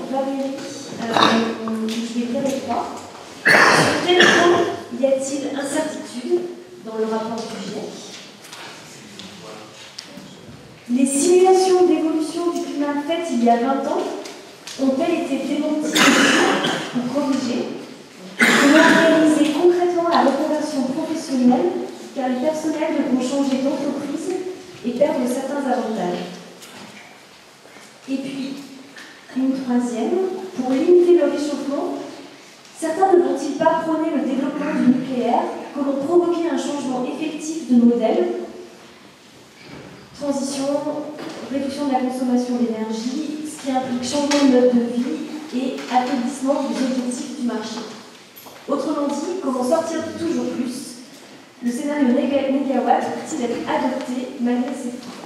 Valérie, je vais lire les trois. Sur quel point y a-t-il incertitude dans le rapport du GIEC? Les simulations d'évolution du climat faites il y a 20 ans ont-elles été démenties ou corrigées? Comment réaliser concrètement la reconversion professionnelle, car les personnels devront changer d'entreprise et perdre certains avantages? Et puis, une troisième, pour limiter le réchauffement, certains ne vont-ils pas prôner le développement du nucléaire? Comment provoquer un changement effectif de modèle? Transition, réduction de la consommation d'énergie, ce qui implique changement de mode de vie et affaiblissement des objectifs du marché. Autrement dit, comment sortir de toujours plus? Le scénario mégawatt peut-il être adopté malgré ces freins?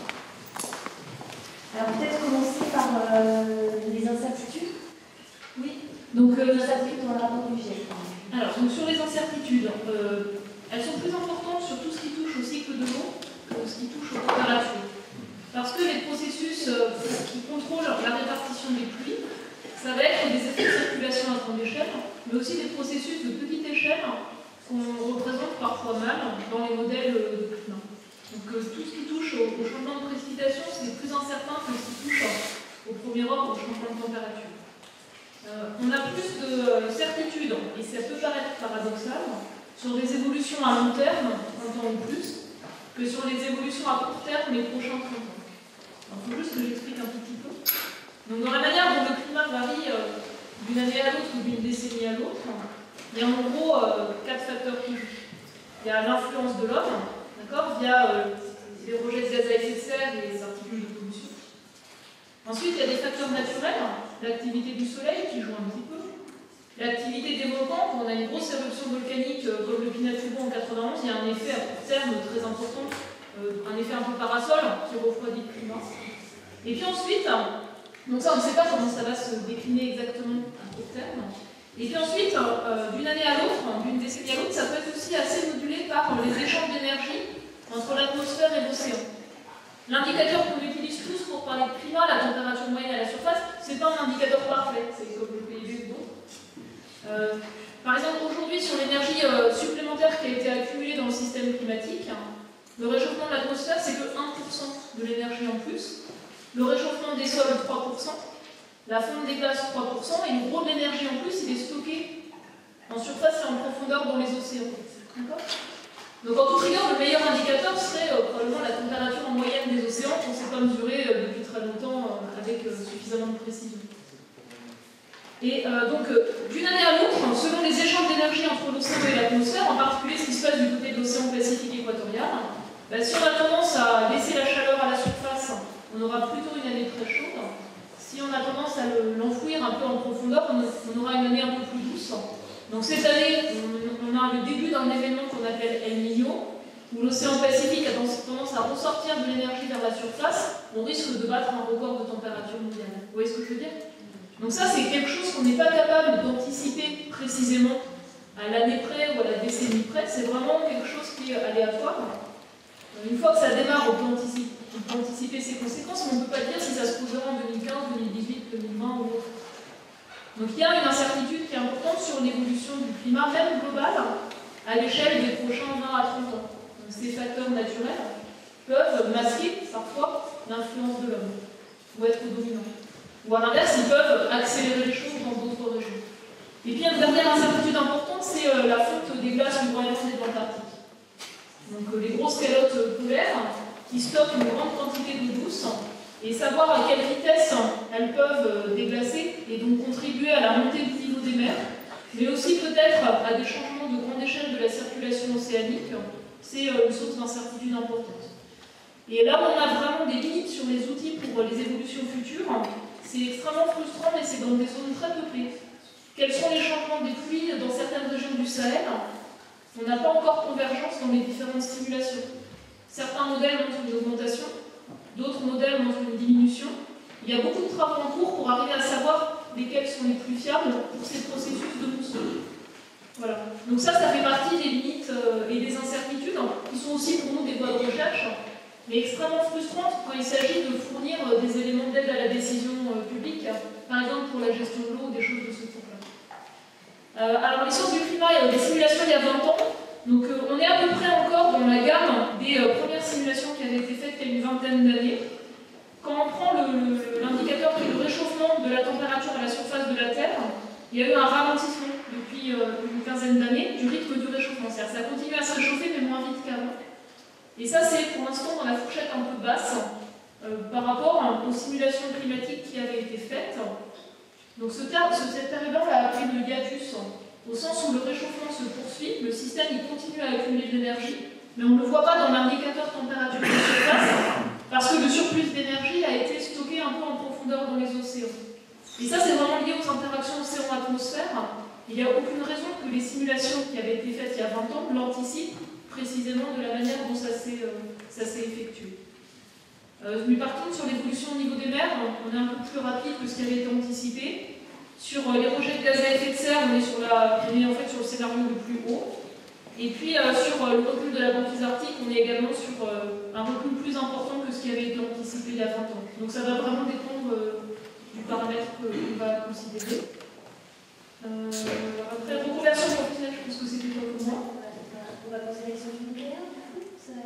Alors peut-être commencer par les incertitudes. Oui. Donc les incertitudes dans le rapport du GIEC. Alors donc sur les incertitudes, elles sont plus importantes sur tout ce qui touche au cycle de l'eau que ce qui touche aux températures. Parce que les processus qui contrôlent la répartition des pluies, ça va être des effets de circulation à grande échelle, mais aussi des processus de petite échelle qu'on représente parfois mal dans les modèles de climat. Donc tout ce qui touche au changement de précipitation, c'est plus incertain que ce qui touche au premier ordre, au changement de température. On a plus de certitude, et ça peut paraître paradoxal, sur des évolutions à long terme, 30 ans ou plus, que sur les évolutions à court terme, les prochains 30 ans. Il faut juste que j'explique un petit peu. Donc dans la manière dont le climat varie d'une année à l'autre ou d'une décennie à l'autre, il y a en gros 4 facteurs qui jouent. Il y a l'influence de l'homme, via les rejets de gaz à effet de serre et les particules de pollution. Ensuite, il y a des facteurs naturels, l'activité du soleil qui joue un petit peu, l'activité des volcans. Quand on a une grosse éruption volcanique comme le Pinatubo en 91, il y a un effet à court terme très important, un effet un peu parasol qui refroidit le climat. Et puis ensuite, donc ça on ne sait pas comment ça va se décliner exactement à court terme. Et puis ensuite, d'une année à l'autre, d'une décennie à l'autre, ça peut être aussi assez modulé par les échanges d'énergie entre l'atmosphère et l'océan. L'indicateur qu'on utilise tous pour parler de climat, la température moyenne à la surface, c'est pas un indicateur parfait, c'est comme le PIB ou d'autres. Par exemple, aujourd'hui, sur l'énergie supplémentaire qui a été accumulée dans le système climatique, le réchauffement de l'atmosphère, c'est que 1% de l'énergie en plus, le réchauffement des sols, 3%, la fonte des glaces, 3%, et le gros de l'énergie en plus, il est stocké en surface et en profondeur dans les océans. D'accord ? Donc en toute rigueur, le meilleur indicateur serait probablement la température en moyenne des océans qu'on ne sait pas mesurer depuis très longtemps avec suffisamment de précision. Et donc, d'une année à l'autre, selon les échanges d'énergie entre l'océan et l'atmosphère, en particulier ce qui se passe du côté de l'océan Pacifique équatorial, si on a tendance à laisser la chaleur à la surface, on aura plutôt une année très chaude. Si on a tendance à l'enfouir un peu en profondeur, on aura une année un peu plus douce. Donc cette année, on a le début d'un événement qu'on appelle El Niño, où l'océan Pacifique a tendance à ressortir de l'énergie vers la surface. On risque de battre un record de température mondiale. Vous voyez ce que je veux dire? Donc ça, c'est quelque chose qu'on n'est pas capable d'anticiper précisément à l'année près ou à la décennie près. C'est vraiment quelque chose qui est aléatoire. Une fois que ça démarre, on peut anticiper ses conséquences, mais on ne peut pas dire si ça se posera en 2015, 2018, 2020 ou autre. Donc il y a une incertitude qui est importante sur l'évolution du climat, même global, à l'échelle des prochains 20 à 30 ans. Donc ces facteurs naturels peuvent masquer parfois l'influence de l'homme, ou être dominants. Ou à l'inverse, ils peuvent accélérer les choses dans d'autres régions. Et puis une dernière incertitude importante, c'est la fonte des glaces du Groenland et de l'Antarctique. Donc les grosses calottes polaires qui stockent une grande quantité d'eau douce, et savoir à quelle vitesse elles peuvent déglacer et donc contribuer à la montée du niveau des mers, mais aussi peut-être à des changements de grande échelle de la circulation océanique, c'est une source d'incertitude importante. Et là où on a vraiment des limites sur les outils pour les évolutions futures, c'est extrêmement frustrant, mais c'est dans des zones très peuplées. Quels sont les changements des pluies dans certaines régions du Sahel? On n'a pas encore convergence dans les différentes simulations. Certains modèles montrent une augmentation, d'autres modèles montrent une diminution. Il y a beaucoup de travaux en cours pour arriver à savoir lesquels sont les plus fiables pour ces processus de mousson. Voilà. Donc ça fait partie des limites et des incertitudes, qui sont aussi pour nous des voies de recherche, mais extrêmement frustrantes quand il s'agit de fournir des éléments d'aide à la décision publique, par exemple pour la gestion Alors les sciences du climat, il y a des simulations il y a 20 ans. Donc on est à peu près encore dans la gamme des premières simulations qui avaient été faites il y a une vingtaine d'années. Quand on prend l'indicateur qui est le réchauffement de la température à la surface de la Terre, il y a eu un ralentissement depuis une quinzaine d'années du rythme du réchauffement. C'est-à-dire que ça continue à se réchauffer mais moins vite qu'avant. Et ça c'est pour l'instant dans la fourchette un peu basse par rapport aux simulations climatiques qui avaient été faites. Donc cette période-là, on l'a appelé le hiatus, au sens où le réchauffement se poursuit, le système il continue à accumuler de l'énergie, mais on ne le voit pas dans l'indicateur température de surface, parce que le surplus d'énergie a été stocké un peu en profondeur dans les océans. Et ça, c'est vraiment lié aux interactions océan-atmosphère. Il n'y a aucune raison que les simulations qui avaient été faites il y a 20 ans l'anticipent précisément de la manière dont ça s'est effectué. Mais par contre, sur l'évolution au niveau des mers, on est un peu plus rapide que ce qui avait été anticipé. Sur les rejets de gaz à effet de serre, on est en fait sur le scénario le plus haut. Et puis sur le recul de la banquise arctique, on est également sur un recul plus important que ce qui avait été anticipé il y a 20 ans. Donc ça va vraiment dépendre du paramètre qu'on va considérer. Après, reconversion professionnelle, je pense que c'était pas pour moi. On va poser la question du nucléaire, du coup.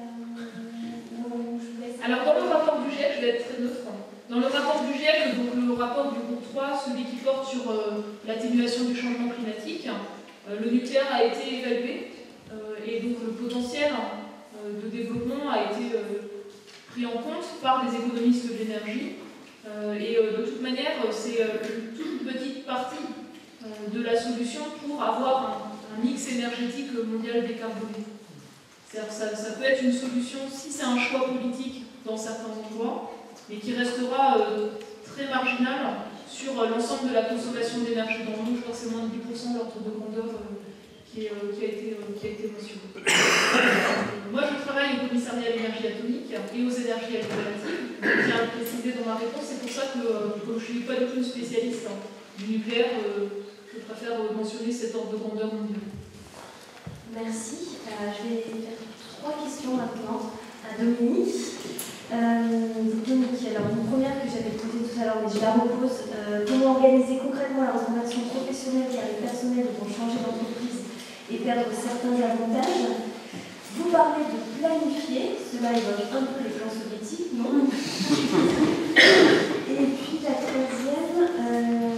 Alors dans le rapport du GIEC, je vais être très neutre. Dans le rapport du GIEC, donc le rapport du groupe 3, celui qui porte sur l'atténuation du changement climatique, le nucléaire a été évalué et donc le potentiel de développement a été pris en compte par des économistes de l'énergie. Et de toute manière, c'est une toute petite partie de la solution pour avoir un mix énergétique mondial décarboné. Ça peut être une solution si c'est un choix politique dans certains endroits, mais qui restera très marginal sur l'ensemble de la consommation d'énergie dans le monde. Je crois que c'est moins de 10% de l'ordre de grandeur qui a été mentionné. Moi, je travaille au commissariat à l'énergie atomique et aux énergies alternatives. Je tiens à le préciser dans ma réponse, c'est pour ça que, comme je ne suis pas du tout une spécialiste du nucléaire, je préfère mentionner cet ordre de grandeur mondial. Merci. Je vais faire 3 questions maintenant à Dominique. Dominique, alors une première que j'avais posée tout à l'heure, mais je la repose. Comment organiser concrètement la reconversion professionnelle car les personnels vont changer d'entreprise et perdre certains avantages? Vous parlez de planifier, cela évoque un peu les plans soviétiques, non? Et puis la troisième,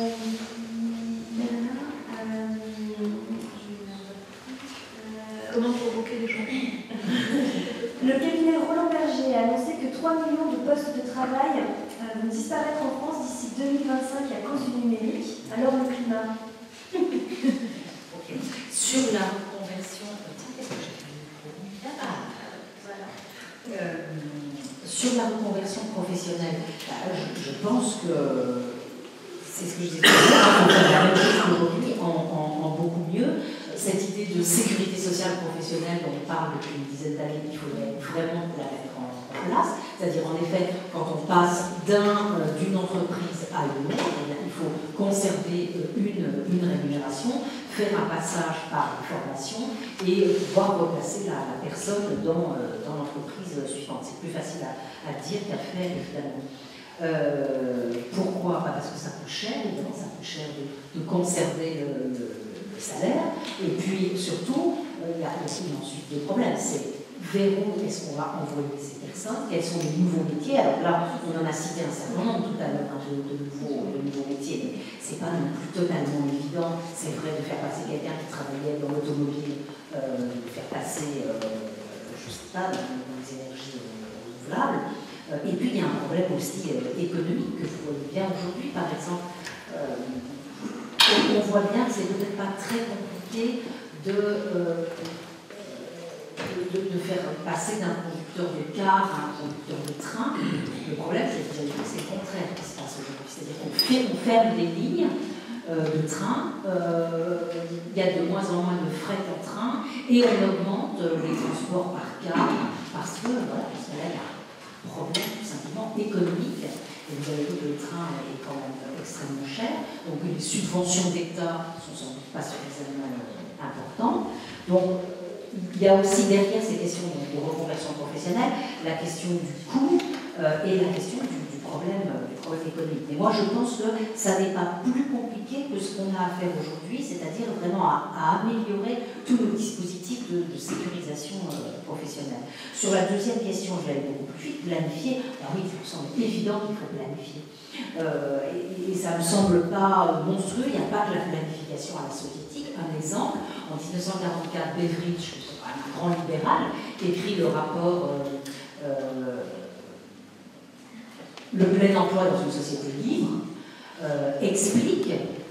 comment provoquer les gens? Le cabinet Roland Berger a annoncé que 3 millions de postes de travail vont disparaître en France d'ici 2025 à cause du numérique. Alors le climat? Sur la reconversion, sur la reconversion professionnelle, je pense que c'est ce que je disais tout à l'heure, on fait la même chose qu'aujourd'hui en beaucoup mieux. Cette idée de sécurité sociale professionnelle dont on parle depuis une dizaine d'années, il faudrait vraiment la mettre en place. C'est-à-dire, en effet, quand on passe d'une entreprise à une autre, il faut conserver une rémunération, faire un passage par une formation et pouvoir replacer la personne dans l'entreprise suivante. C'est plus facile à dire qu'à faire, évidemment. Pourquoi? Parce que ça coûte cher, évidemment, ça coûte cher de conserver le salaire. Et puis, surtout, il y a aussi ensuite des problèmes. C'est vers où est-ce qu'on va envoyer ces personnes? Quels sont les nouveaux métiers? Alors là, on en a cité un certain nombre tout à l'heure de nouveaux métiers, mais c'est pas non plus totalement évident. C'est vrai de faire passer quelqu'un qui travaillait dans l'automobile, de faire passer, je sais pas, dans les énergies renouvelables. Et puis il y a un problème aussi économique que vous voyez bien aujourd'hui, par exemple. On voit bien que c'est peut-être pas très compliqué de faire passer d'un conducteur de car à un conducteur de train. Le problème, c'est le contraire qui se passe aujourd'hui. C'est-à-dire qu'on ferme des lignes de train, il y a de moins en moins de fret en train, et on augmente les transports par car, parce que là, il y a un problème tout simplement économique. Et vous avez vu que le train est quand même extrêmement cher, donc les subventions d'État ne sont sans doute pas suffisamment importantes. Donc, il y a aussi derrière ces questions de reconversion professionnelle la question du coût et la question du problème économique. Mais moi, je pense que ça n'est pas plus compliqué que ce qu'on a à faire aujourd'hui, c'est-à-dire vraiment à améliorer tous nos dispositifs de sécurisation professionnelle. Sur la deuxième question, je vais aller beaucoup plus vite, planifier. Alors oui, ça me semble évident qu'il faut planifier. Et ça ne me semble pas monstrueux, il n'y a pas que la planification à la soviétique. Un exemple, en 1944, Beveridge, un grand libéral, écrit le rapport Le plein emploi dans une société libre, explique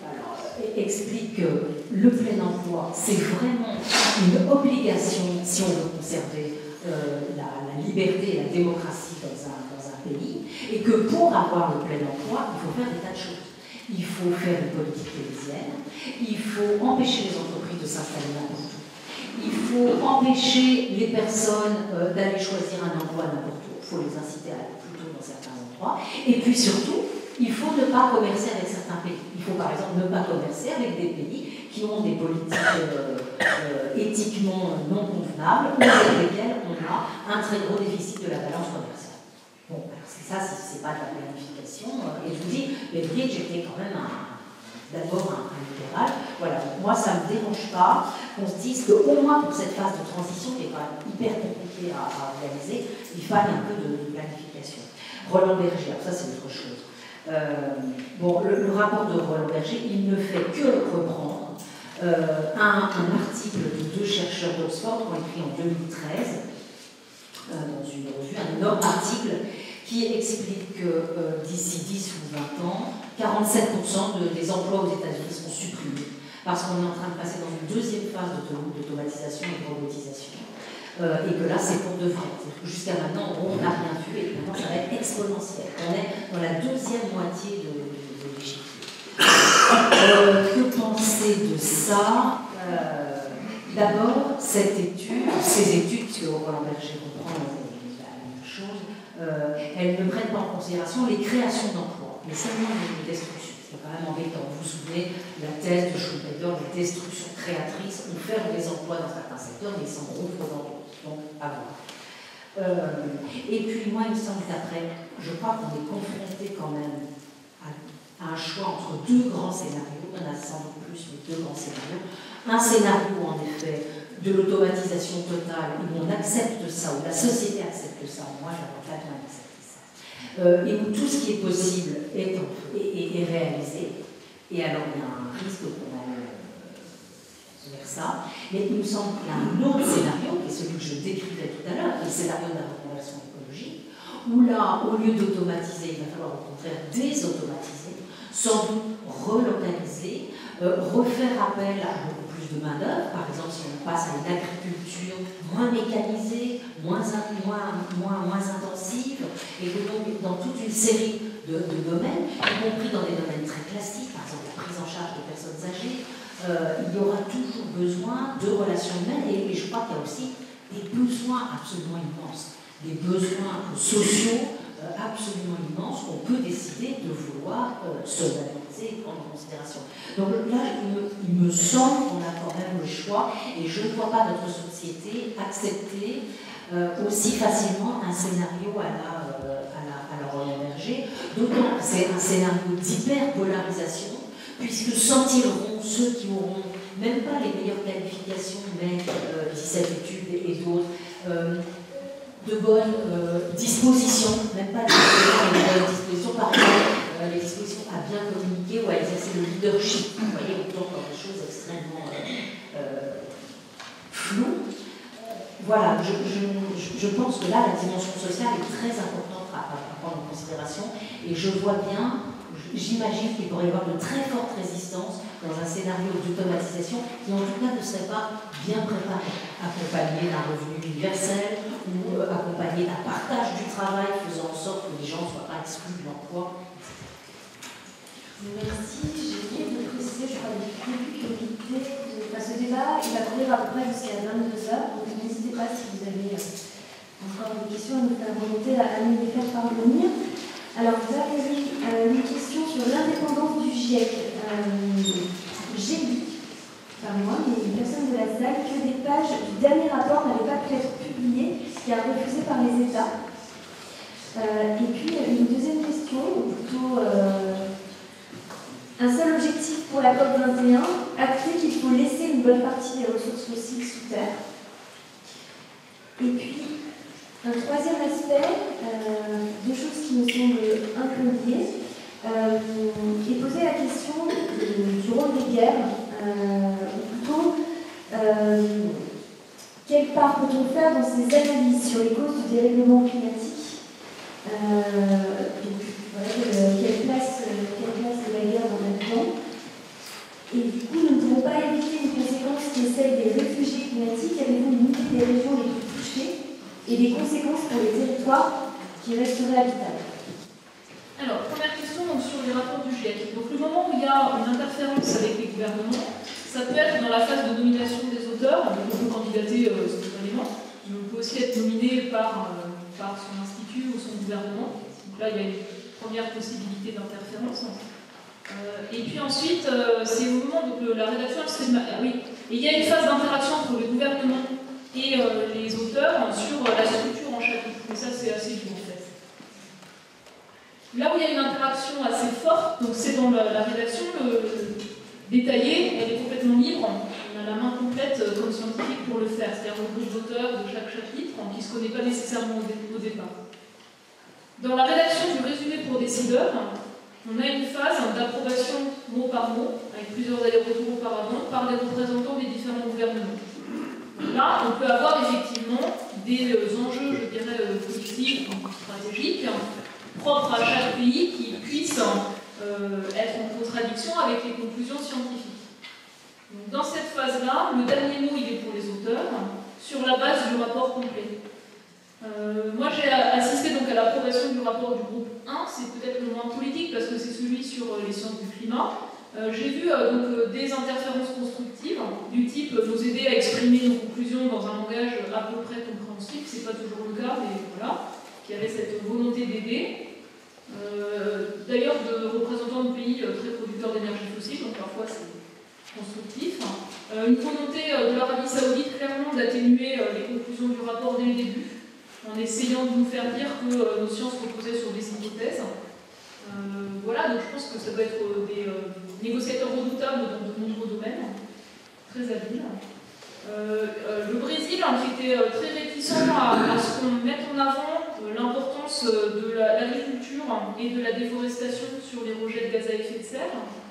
que le plein emploi, c'est vraiment une obligation si on veut conserver la liberté et la démocratie dans un pays, et que pour avoir le plein emploi, il faut faire des tas de choses. Il faut faire une politique keynesienne, il faut empêcher les entreprises de s'installer n'importe où, il faut empêcher les personnes d'aller choisir un emploi n'importe où, il faut les inciter à aller plutôt dans certains endroits, et puis surtout, il faut ne pas commercer avec certains pays. Il faut par exemple ne pas commercer avec des pays qui ont des politiques éthiquement non convenables ou avec lesquels on a un très gros déficit de la balance commerciale. Bon, ça, c'est pas de la planification. Et je vous dis, Beveridge était quand même d'abord un libéral. Voilà, donc moi, ça ne me dérange pas qu'on se dise qu'au moins pour cette phase de transition, qui est quand même hyper compliquée à organiser, il faille un peu de planification. Roland Berger, alors ça, c'est autre chose. Bon, le rapport de Roland Berger, il ne fait que reprendre un article de 2 chercheurs d'Oxford qui ont écrit en 2013 dans une revue, un énorme article qui explique que d'ici 10 ou 20 ans, 47% des emplois aux États-Unis seront supprimés parce qu'on est en train de passer dans une deuxième phase d'automatisation et de robotisation. Et que là, c'est pour de vrai. Jusqu'à maintenant, on n'a rien vu et maintenant, ça va être exponentiel. On est dans la deuxième moitié de l'échiquier. Que penser de ça? D'abord, ces études, que Roland Berger reprend la même chose, elles ne prennent pas en considération les créations d'emplois, mais seulement les destructions. C'est quand même embêtant. Vous vous souvenez de la thèse de Schumpeter, les destructions créatrices, on ferme les emplois dans certains secteurs, mais ils s'en rouvrent dans d'autres. Donc, à voir. Et puis, moi, il me semble qu'après, je crois qu'on est confronté quand même à un choix entre 2 grands scénarios. On a sans doute plus, mais 2 grands scénarios. Un scénario, en effet, de l'automatisation totale, où on accepte ça, où la société accepte ça. Moi, j'aimerais pas bien accepter ça. Et où tout ce qui est possible est réalisé. Et alors, il y a un risque qu'on a vers ça, mais il me semble qu'il y a un autre scénario, qui est celui que je décrivais tout à l'heure, qui est le scénario de la reconversion écologique, où là, au lieu d'automatiser, il va falloir au contraire désautomatiser, sans doute relocaliser, refaire appel à beaucoup plus de main-d'œuvre, par exemple si on passe à une agriculture moins mécanisée, moins intensive, et que donc dans toute une série de domaines, y compris dans des domaines très classiques, par exemple la prise en charge de personnes âgées, il y aura toujours besoin de relations humaines et je crois qu'il y a aussi des besoins absolument immenses, des besoins sociaux absolument immenses qu'on peut décider de vouloir solvabiliser et prendre en considération. Donc là, il me semble qu'on a quand même le choix et je ne vois pas notre société accepter aussi facilement un scénario à la Roland Berger, d'autant que c'est un scénario d'hyperpolarisation, puisque s'en tireront ceux qui auront même pas les meilleures qualifications, mais 17 études et d'autres, de bonnes dispositions, même pas les bonnes dispositions, par exemple, les dispositions à bien communiquer ou à exercer le leadership. Vous voyez, on tombe dans des choses extrêmement floues. Voilà, je pense que là, la dimension sociale est très importante à prendre en considération, et je vois bien. J'imagine qu'il pourrait y avoir de très fortes résistances dans un scénario d'automatisation qui en tout cas ne serait pas bien préparé, accompagné d'un revenu universel ou accompagné d'un partage du travail faisant en sorte que les gens ne soient pas exclus de l'emploi. Merci. J'ai oublié de préciser, je crois, le début que ce débat, il va courir à peu près jusqu'à 22h, donc n'hésitez pas si vous avez encore des questions à nous faire remonter, à nous les faire parvenir. Alors, vous avez une question sur l'indépendance du GIEC. J'ai dit, par moi, mais une personne de la salle, que des pages du dernier rapport n'avaient pas pu être publiées, qui a refusé par les États. Et puis, une deuxième question plutôt un seul objectif pour la COP21, acter qu'il faut laisser une bonne partie des ressources fossiles sous terre. Et puis, un troisième aspect, deux choses qui me semblent un peu liées, est poser la question du rôle des guerres, ou plutôt, quelle part peut-on faire dans ces analyses sur les causes du dérèglement climatique, quelle place de la guerre dans notre plan. Et du coup, nous ne pouvons pas éviter une conséquence qui est celle des réfugiés climatiques. Avez-vous une idée des régions les plus touchées et des conséquences pour les territoires qui resteraient habitables? Alors, première question donc, sur les rapports du GIEC. Donc, le moment où il y a une interférence avec les gouvernements, ça peut être dans la phase de nomination des auteurs, donc on peut candidater spontanément, mais on peut aussi être nominé par son institut ou son gouvernement. Donc là, il y a une première possibilité d'interférence. Et puis ensuite, c'est au moment où la rédaction, oui, et il y a une phase d'interaction entre le gouvernement et les auteurs sur la structure en chapitre. Mais ça, c'est assez dur en fait. Là où il y a une interaction assez forte, donc c'est dans la rédaction détaillée, elle est complètement libre. On a la main complète comme scientifique pour le faire, c'est-à-dire le groupe d'auteurs de chaque chapitre, qui ne se connaît pas nécessairement au départ. Dans la rédaction du résumé pour décideurs, on a une phase d'approbation mot par mot, avec plusieurs allers-retours auparavant, par les représentants des différents gouvernements. Là, on peut avoir effectivement des enjeux, je dirais, politiques, stratégiques, propres à chaque pays qui puissent être en contradiction avec les conclusions scientifiques. Donc, dans cette phase-là, le dernier mot il est pour les auteurs, sur la base du rapport complet. Moi j'ai assisté donc à l'approbation du rapport du groupe 1, c'est peut-être le moins politique parce que c'est celui sur les sciences du climat. J'ai vu donc des interférences constructives du type nous aider à exprimer nos conclusions dans un langage à peu près compréhensible, c'est pas toujours le cas, mais voilà, qui avait cette volonté d'aider. D'ailleurs de représentants de pays très producteurs d'énergie fossile, donc parfois c'est constructif. Une volonté de l'Arabie Saoudite clairement d'atténuer les conclusions du rapport dès le début, en essayant de nous faire dire que nos sciences reposaient sur des hypothèses. Voilà, donc je pense que ça doit être des négociateurs redoutables dans de nombreux domaines, très habiles. Le Brésil, qui était très réticent à ce qu'on mette en avant l'importance de l'agriculture et de la déforestation sur les rejets de gaz à effet de serre.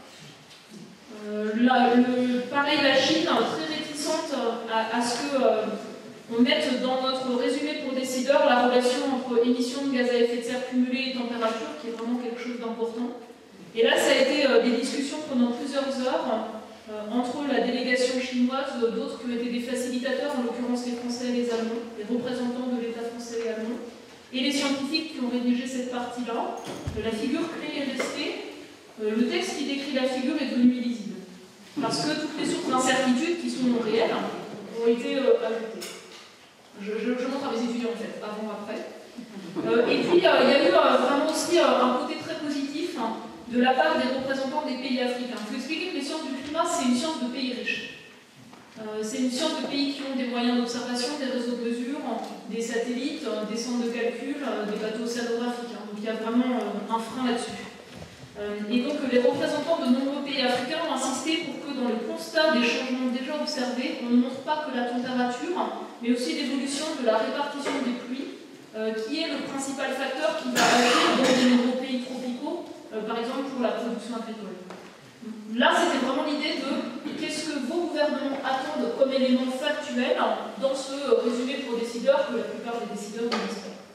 Pareil, la Chine, très réticente à ce qu'on mette dans notre résumé pour décideurs la relation entre émissions de gaz à effet de serre cumulées et température, qui est vraiment quelque chose d'important. Et là, ça a été des discussions pendant plusieurs heures entre la délégation chinoise, d'autres qui ont été des facilitateurs, en l'occurrence les Français et les Allemands, les représentants de l'État français et allemand, et les scientifiques qui ont rédigé cette partie-là. La figure clé est restée. Le texte qui décrit la figure est devenu illisible, parce que toutes les sources d'incertitude qui sont non réelles ont été ajoutées. Je montre à mes étudiants en fait, avant, après. Et puis il y a eu vraiment aussi un côté très positif de la part des représentants des pays africains. Il faut expliquer que les sciences du climat, c'est une science de pays riches. C'est une science de pays qui ont des moyens d'observation, des réseaux de mesure, des satellites, des centres de calcul, des bateaux océanographiques. Donc il y a vraiment un frein là-dessus. Et donc les représentants de nombreux pays africains ont insisté pour que dans le constat des changements déjà observés, on ne montre pas que la température, mais aussi l'évolution de la répartition des pluies, qui est le principal facteur qui va agir dans de nombreux pays tropicaux, par exemple pour la production agricole. Là, c'était vraiment l'idée de qu'est-ce que vos gouvernements attendent comme élément factuel dans ce résumé pour décideurs que la plupart des décideurs ne disent pas.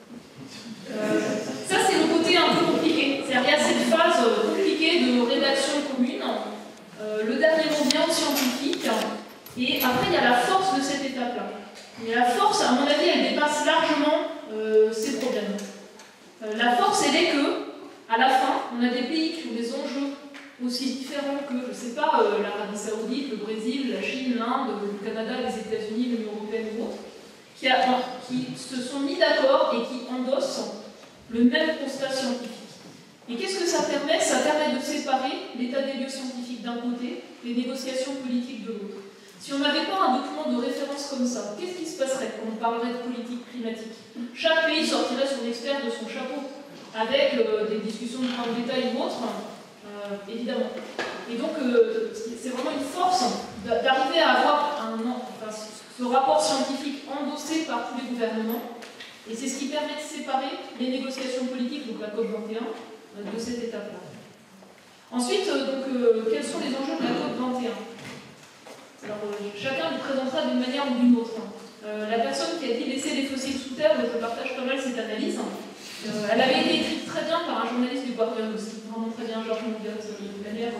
Ça, c'est le côté un peu compliqué. C'est-à-dire qu'il y a cette phase compliquée de rédaction commune. Le dernier mot vient aux scientifiques. Et après, il y a la force de cette étape-là. Et la force, à mon avis, elle dépasse largement ces problèmes. La force, elle est que, à la fin, on a des pays qui ont des enjeux aussi différents que, je ne sais pas, l'Arabie Saoudite, le Brésil, la Chine, l'Inde, le Canada, les États-Unis, l'Union Européenne ou autres, qui se sont mis d'accord et qui endossent le même constat scientifique. Et qu'est-ce que ça permet? Ça permet de séparer l'état des lieux scientifiques d'un côté, les négociations politiques de l'autre. Si on n'avait pas un document de référence comme ça, qu'est-ce qui se passerait quand on parlerait de politique climatique? Chaque pays sortirait son expert de son chapeau. avec des discussions de plan de détail ou autres, évidemment. Et donc, c'est vraiment une force d'arriver à avoir ce rapport scientifique endossé par tous les gouvernements, et c'est ce qui permet de séparer les négociations politiques, donc la COP21, de cette étape-là. Ensuite, quels sont les enjeux de la COP21? Alors, chacun nous présentera d'une manière ou d'une autre. La personne qui a dit laisser les fossiles sous terre, je partage pas mal cette analyse. Elle avait été écrite très bien par un journaliste du Guardian aussi, vraiment très bien, Georges Monbiot, de manière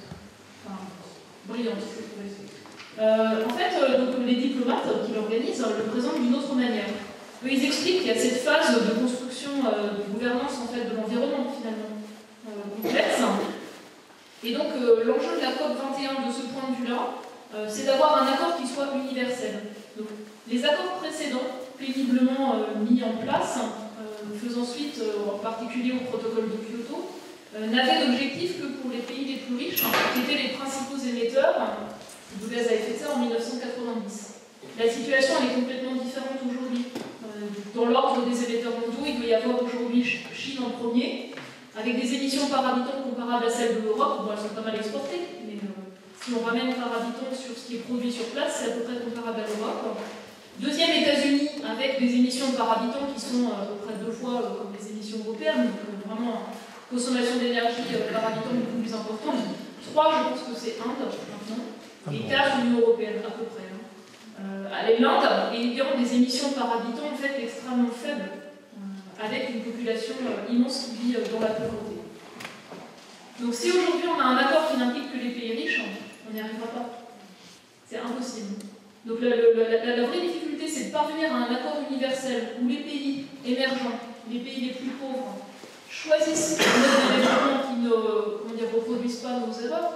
brillante, je trouvais. En fait, les diplomates qui l'organisent le présentent d'une autre manière. Eux, ils expliquent qu'il y a cette phase de construction, de gouvernance en fait, de l'environnement finalement complexe. Et donc, l'enjeu de la COP21 de ce point de vue-là, c'est d'avoir un accord qui soit universel. Donc, les accords précédents, péniblement mis en place, faisant suite en particulier au protocole de Kyoto, n'avaient d'objectif que pour les pays les plus riches, qui étaient les principaux émetteurs de gaz à effet de serre en 1990. La situation elle est complètement différente aujourd'hui. Dans l'ordre des émetteurs mondiaux, il doit y avoir aujourd'hui Chine en premier, avec des émissions par habitant comparables à celles de l'Europe. Bon, elles sont pas mal exportées, mais si on ramène par habitant sur ce qui est produit sur place, c'est à peu près comparable à l'Europe. Deuxième, États-Unis, avec des émissions par habitant qui sont à peu près 2 fois comme les émissions européennes, donc vraiment consommation d'énergie par habitant beaucoup plus importante. 3, je pense que c'est Inde maintenant, et 4, l'Union européenne à peu près. L'Inde ayant des émissions par habitant en fait extrêmement faibles, avec une population immense qui vit dans la pauvreté. Donc si aujourd'hui on a un accord qui n'implique que les pays riches, on n'y arrivera pas. C'est impossible. Donc la vraie difficulté, c'est de parvenir à un accord universel où les pays émergents, les pays les plus pauvres, choisissent des développements qui ne reproduisent pas nos erreurs,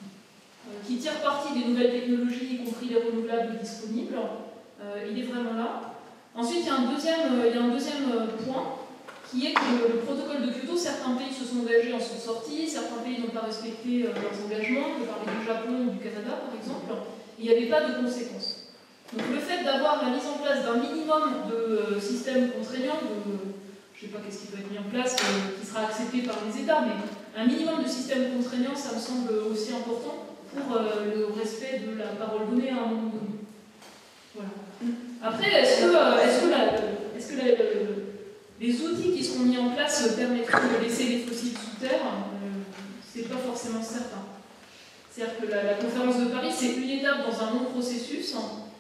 qui tirent parti des nouvelles technologies, y compris les renouvelables disponibles. Il est vraiment là. Ensuite, il y a un deuxième point, qui est que le protocole de Kyoto, certains pays se sont engagés, en sont sortis, certains pays n'ont pas respecté leurs engagements, on peut parler du Japon ou du Canada par exemple, et il n'y avait pas de conséquences. Donc le fait d'avoir la mise en place d'un minimum de systèmes contraignants, je ne sais pas qu'est-ce qui doit être mis en place, qui sera accepté par les États, mais un minimum de systèmes contraignants, ça me semble aussi important pour le respect de la parole donnée à un moment donné. Voilà. Après, est-ce que les outils qui seront mis en place permettront de laisser les fossiles sous terre? C'est pas forcément certain. C'est-à-dire que la conférence de Paris, c'est une étape dans un long processus,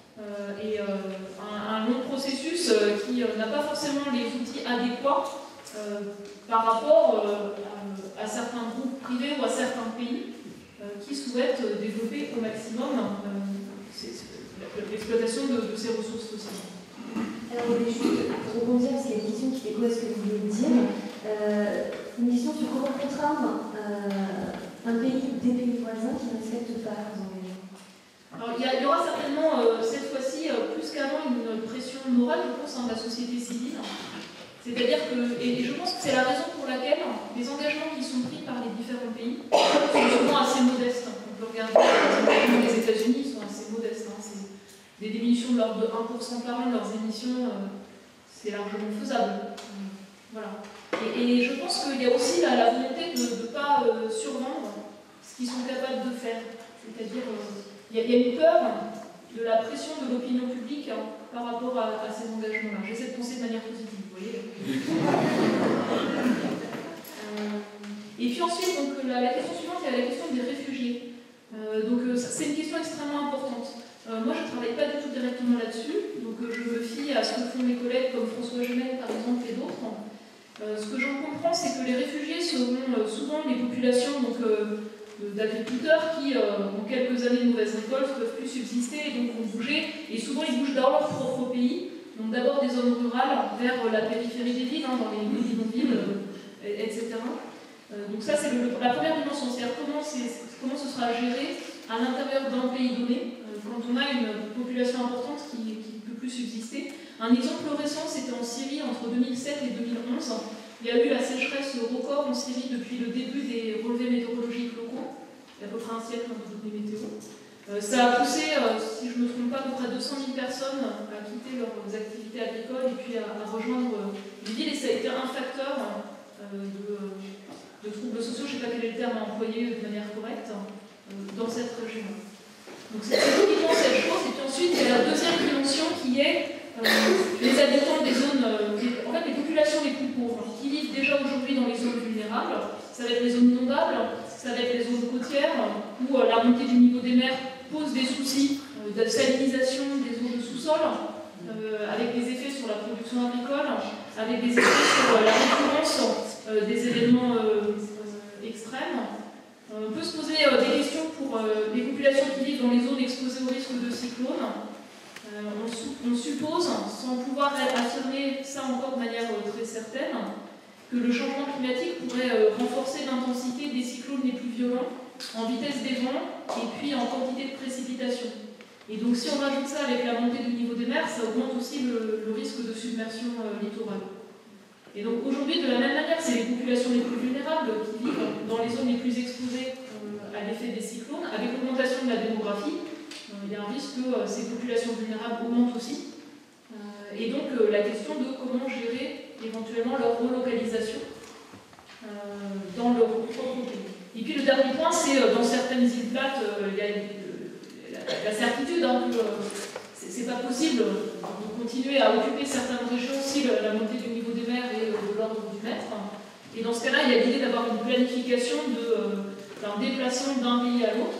un long processus qui n'a pas forcément les outils adéquats par rapport à certains groupes privés ou à certains pays qui souhaitent développer au maximum l'exploitation de ces ressources fossiles. Alors, je voulais juste rebondir parce qu'il y a une question qui écho à ce que vous voulez dire. Une question sur comment contraindre un pays ou des pays voisins qui ne respectent pas leurs engagements. Alors, il y aura certainement cette fois-ci, plus qu'avant, une pression morale, je pense, de la société civile. C'est-à-dire que, et je pense que c'est la raison pour laquelle les engagements qui sont pris par les différents pays sont souvent assez modestes. On peut regarder les États-Unis, ils sont assez modestes. C'est des diminutions de l'ordre de 1% par an de leurs émissions, c'est largement faisable. Voilà. Et je pense qu'il y a aussi la volonté de ne pas survendre ce qu'ils sont capables de faire. C'est-à-dire, il y a une peur de la pression de l'opinion publique par rapport à ces engagements-là. J'essaie de penser de manière positive, vous voyez. Et puis ensuite, donc, la question suivante, il y a la question des réfugiés. C'est une question extrêmement importante. Moi, je ne travaille pas du tout directement là-dessus, donc je me fie à ce que font mes collègues comme François Gemel, par exemple, et d'autres. Ce que j'en comprends, c'est que les réfugiés seront souvent les populations d'agriculteurs qui, en quelques années de mauvaise récolte, ne peuvent plus subsister et donc vont bouger. Et souvent, ils bougent dans leur propre pays. Donc d'abord des zones rurales vers la périphérie des villes, dans les bidonvilles, etc. Donc ça, c'est la première dimension, c'est-à-dire comment ce sera géré à l'intérieur d'un pays donné, quand on a une population importante qui ne peut plus subsister. Un exemple récent, c'était en Syrie entre 2007 et 2011. Il y a eu la sécheresse record en Syrie depuis le début des relevés météorologiques locaux, il y a à peu près un siècle de données météo. Ça a poussé, si je ne me trompe pas, à peu près 200 000 personnes à quitter leurs activités agricoles et puis à rejoindre les villes, et ça a été un facteur de troubles sociaux, je ne sais pas quel est le terme à employer de manière correcte, dans cette région. Donc c'est typiquement cette chose, et puis ensuite il y a la deuxième dimension qui est les habitants des zones, en fait les populations les plus pauvres, qui vivent déjà aujourd'hui dans les zones vulnérables. Ça va être les zones inondables, ça va être les zones côtières, où la montée du niveau des mers pose des soucis de salinisation des eaux de sous-sol, avec des effets sur la production agricole, avec des effets sur la récurrence des événements extrêmes. On peut se poser des questions pour les populations qui vivent dans les zones exposées au risque de cyclone. On suppose, sans pouvoir affirmer ça encore de manière très certaine, que le changement climatique pourrait renforcer l'intensité des cyclones les plus violents, en vitesse des vents et puis en quantité de précipitations. Et donc si on rajoute ça avec la montée du niveau des mers, ça augmente aussi le risque de submersion littorale. Et donc aujourd'hui, de la même manière, c'est les populations les plus vulnérables qui vivent dans les zones les plus exposées à l'effet des cyclones. Avec l'augmentation de la démographie, il y a un risque que ces populations vulnérables augmentent aussi. Et donc la question de comment gérer éventuellement leur relocalisation dans leur propre pays. Et puis le dernier point, c'est dans certaines îles plates, il y a la certitude que c'est pas possible de continuer à occuper certaines régions si la montée du niveau des mers est de l'ordre du mètre. Et dans ce cas-là, il y a l'idée d'avoir une planification d'un déplacement d'un pays à l'autre,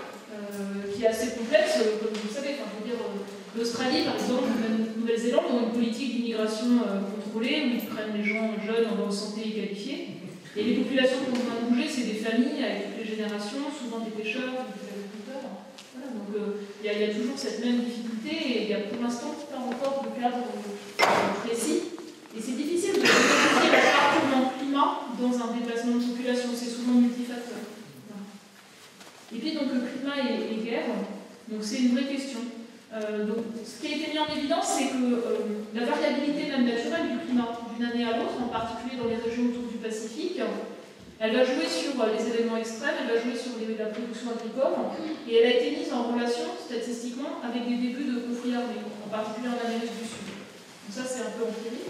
qui est assez complexe, comme vous le savez. Enfin, je veux dire, l'Australie, par exemple, ou même Nouvelle-Zélande, ont une politique d'immigration contrôlée, où ils prennent les gens jeunes en bonne santé et qualifiés. Et les populations qui ont besoin de bouger, c'est des familles avec toutes les générations, souvent des pêcheurs, des agriculteurs. Voilà, donc il y a toujours cette même difficulté, et il y a pour l'instant pas encore de cadre précis. Et c'est difficile de définir la part purement climat dans un déplacement de population, c'est souvent multifacteur. Voilà. Et puis donc le climat et guerre, donc c'est une vraie question. Donc, ce qui a été mis en évidence, c'est que la variabilité même naturelle du climat d'une année à l'autre, en particulier dans les régions autour du Pacifique, elle va jouer sur les événements extrêmes, elle va jouer sur la production agricole, et elle a été mise en relation statistiquement avec des débuts de conflits armés, en particulier en Amérique du Sud. Donc ça, c'est un peu empirique.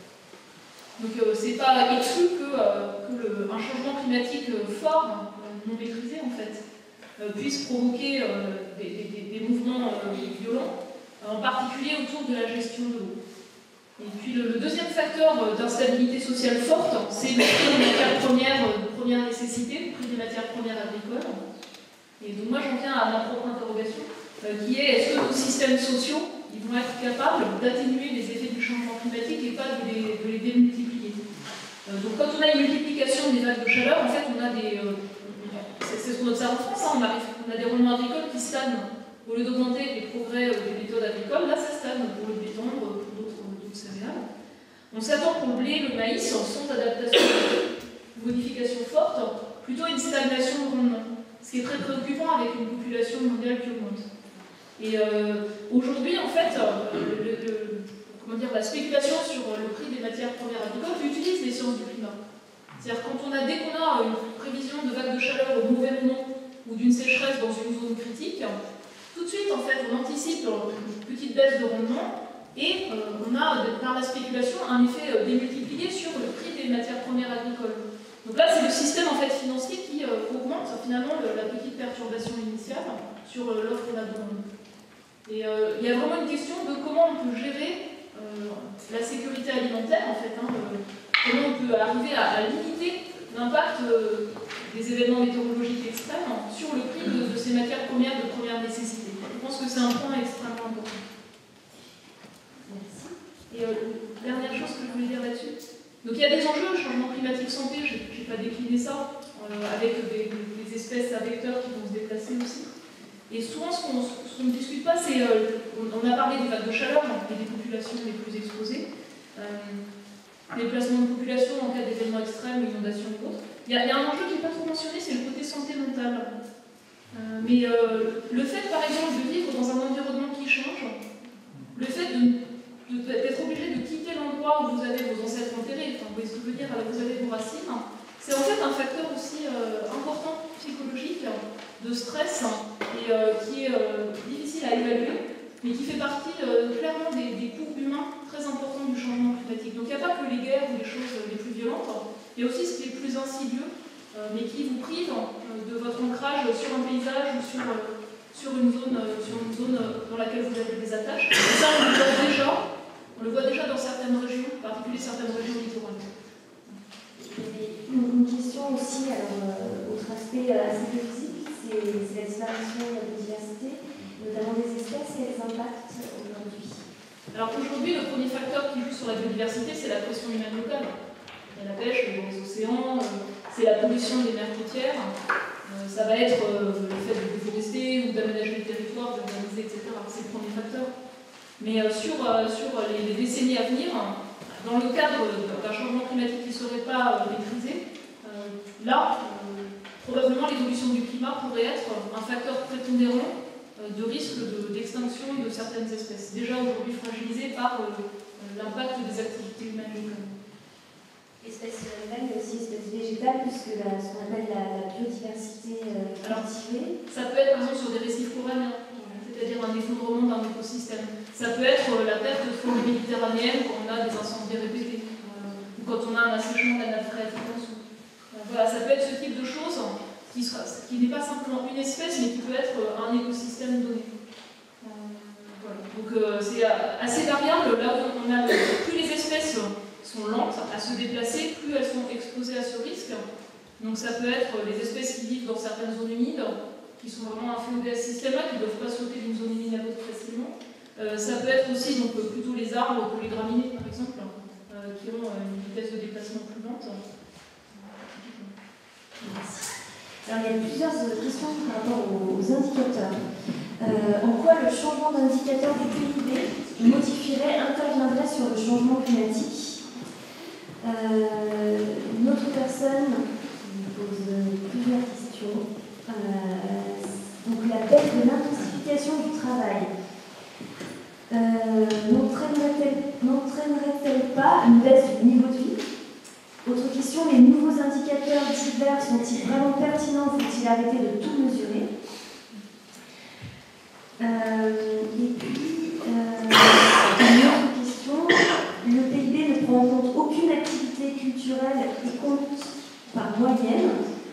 Donc c'est pas exclu qu'un changement climatique fort, non maîtrisé en fait, puisse provoquer des mouvements violents, en particulier autour de la gestion de l'eau. Et puis le deuxième facteur d'instabilité sociale forte, c'est le prix des matières premières de première nécessité, le prix des matières premières agricoles. Et donc moi j'en viens à ma propre interrogation, qui est: est-ce que nos systèmes sociaux ils vont être capables d'atténuer les effets du changement climatique et pas de les démultiplier? Donc quand on a une multiplication des vagues de chaleur, en fait on a des... c'est ce qu'on observe en France, hein, on a des rendements agricoles qui stagnent. Au lieu d'augmenter les progrès des méthodes agricoles, là ça stagne pour le béton, pour d'autres céréales. On s'attend pour le blé, le maïs, sans adaptation, modification forte, plutôt une stagnation de rendement. Ce qui est très préoccupant avec une population mondiale qui augmente. Et aujourd'hui, en fait, la spéculation sur le prix des matières premières agricoles utilise les sciences du climat. C'est-à-dire dès qu'on a une prévision de vague de chaleur au mauvais moment ou d'une sécheresse dans une zone critique, tout de suite, en fait, on anticipe une petite baisse de rendement et on a, par la spéculation, un effet démultiplié sur le prix des matières premières agricoles. Donc là, c'est le système en fait, financier qui augmente finalement la petite perturbation initiale sur l'offre et la demande. Et il y a vraiment une question de comment on peut gérer la sécurité alimentaire, en fait, comment on peut arriver à limiter l'impact des événements météorologiques extrêmes sur le prix de ces matières premières de première nécessité. Je pense que c'est un point extrêmement important. Merci. Et dernière chose que je voulais dire là-dessus. Donc il y a des enjeux, changement climatique santé, je n'ai pas décliné ça, avec des espèces à vecteurs qui vont se déplacer aussi. Et souvent ce qu'on ne discute pas, c'est, on a parlé des vagues de chaleur et des populations les plus exposées, déplacement de population en cas d'événements extrêmes, inondations et autres. Il y a un enjeu qui n'est pas trop mentionné, c'est le côté santé mentale. Mais le fait, par exemple, de vivre dans un environnement qui change, le fait d'être obligé de quitter l'endroit où vous avez vos ancêtres enterrés, enfin, vous voyez ce que je veux dire, là où vous avez vos racines, c'est en fait un facteur aussi important psychologique de stress et qui est difficile à évaluer, mais qui fait partie clairement des coûts humains très importants du changement climatique. Donc il n'y a pas que les guerres ou les choses les plus violentes, Il y a aussi ce qui est plus insidieux, mais qui vous prive de votre ancrage sur un paysage ou sur une zone dans laquelle vous avez des attaches. Et ça, on le voit déjà dans certaines régions, en particulier certaines régions littorales. Une question aussi, autre aspect assez visible, c'est la disparition de la biodiversité, notamment des espèces. Quels impacts aujourd'hui? Alors aujourd'hui, le premier facteur qui joue sur la biodiversité, c'est la pression humaine locale. Il y a la pêche dans les océans, c'est la pollution des mers côtières, ça va être le fait de déforester ou d'aménager le territoire, d'urbaniser, etc. C'est le premier facteur. Mais sur les décennies à venir, dans le cadre d'un changement climatique qui ne serait pas maîtrisé, probablement l'évolution du climat pourrait être un facteur prépondérant de risque d'extinction de certaines espèces, déjà aujourd'hui fragilisées par l'impact des activités humaines locales. Espèces humaines, mais aussi espèces végétales, puisque ce qu'on appelle la biodiversité cultivée. Ça peut être par exemple sur des récifs coralliens, c'est-à-dire un effondrement d'un écosystème. Ça peut être la perte de forêt méditerranéenne quand on a des incendies répétés, ou quand on a un assèchement de la nappe phréatique en dessous. Voilà, ça peut être ce type de choses qui n'est pas simplement une espèce, mais qui peut être un écosystème donné. Voilà. Donc c'est assez variable. Là où plus les espèces sont lentes à se déplacer, plus elles sont exposées à ce risque. Donc ça peut être les espèces qui vivent dans certaines zones humides, qui sont vraiment inféodées à ce système-là, qui ne doivent pas sauter d'une zone humide à l'autre facilement. Ça peut être aussi donc, plutôt les arbres que les graminées, par exemple, qui ont une vitesse de déplacement plus lente. Merci. Alors, il y a plusieurs questions par rapport aux indicateurs. En quoi le changement d'indicateur du PIB interviendrait sur le changement climatique? Une autre personne me pose plusieurs questions. Donc la baisse de l'intensification du travail n'entraînerait-elle pas une baisse du niveau de vie? Autre question, les nouveaux indicateurs divers sont-ils vraiment pertinents? Faut-il arrêter de tout mesurer? Et puis, une autre question, le PIB ne prend en compte aucune activité culturelle et compte par moyenne.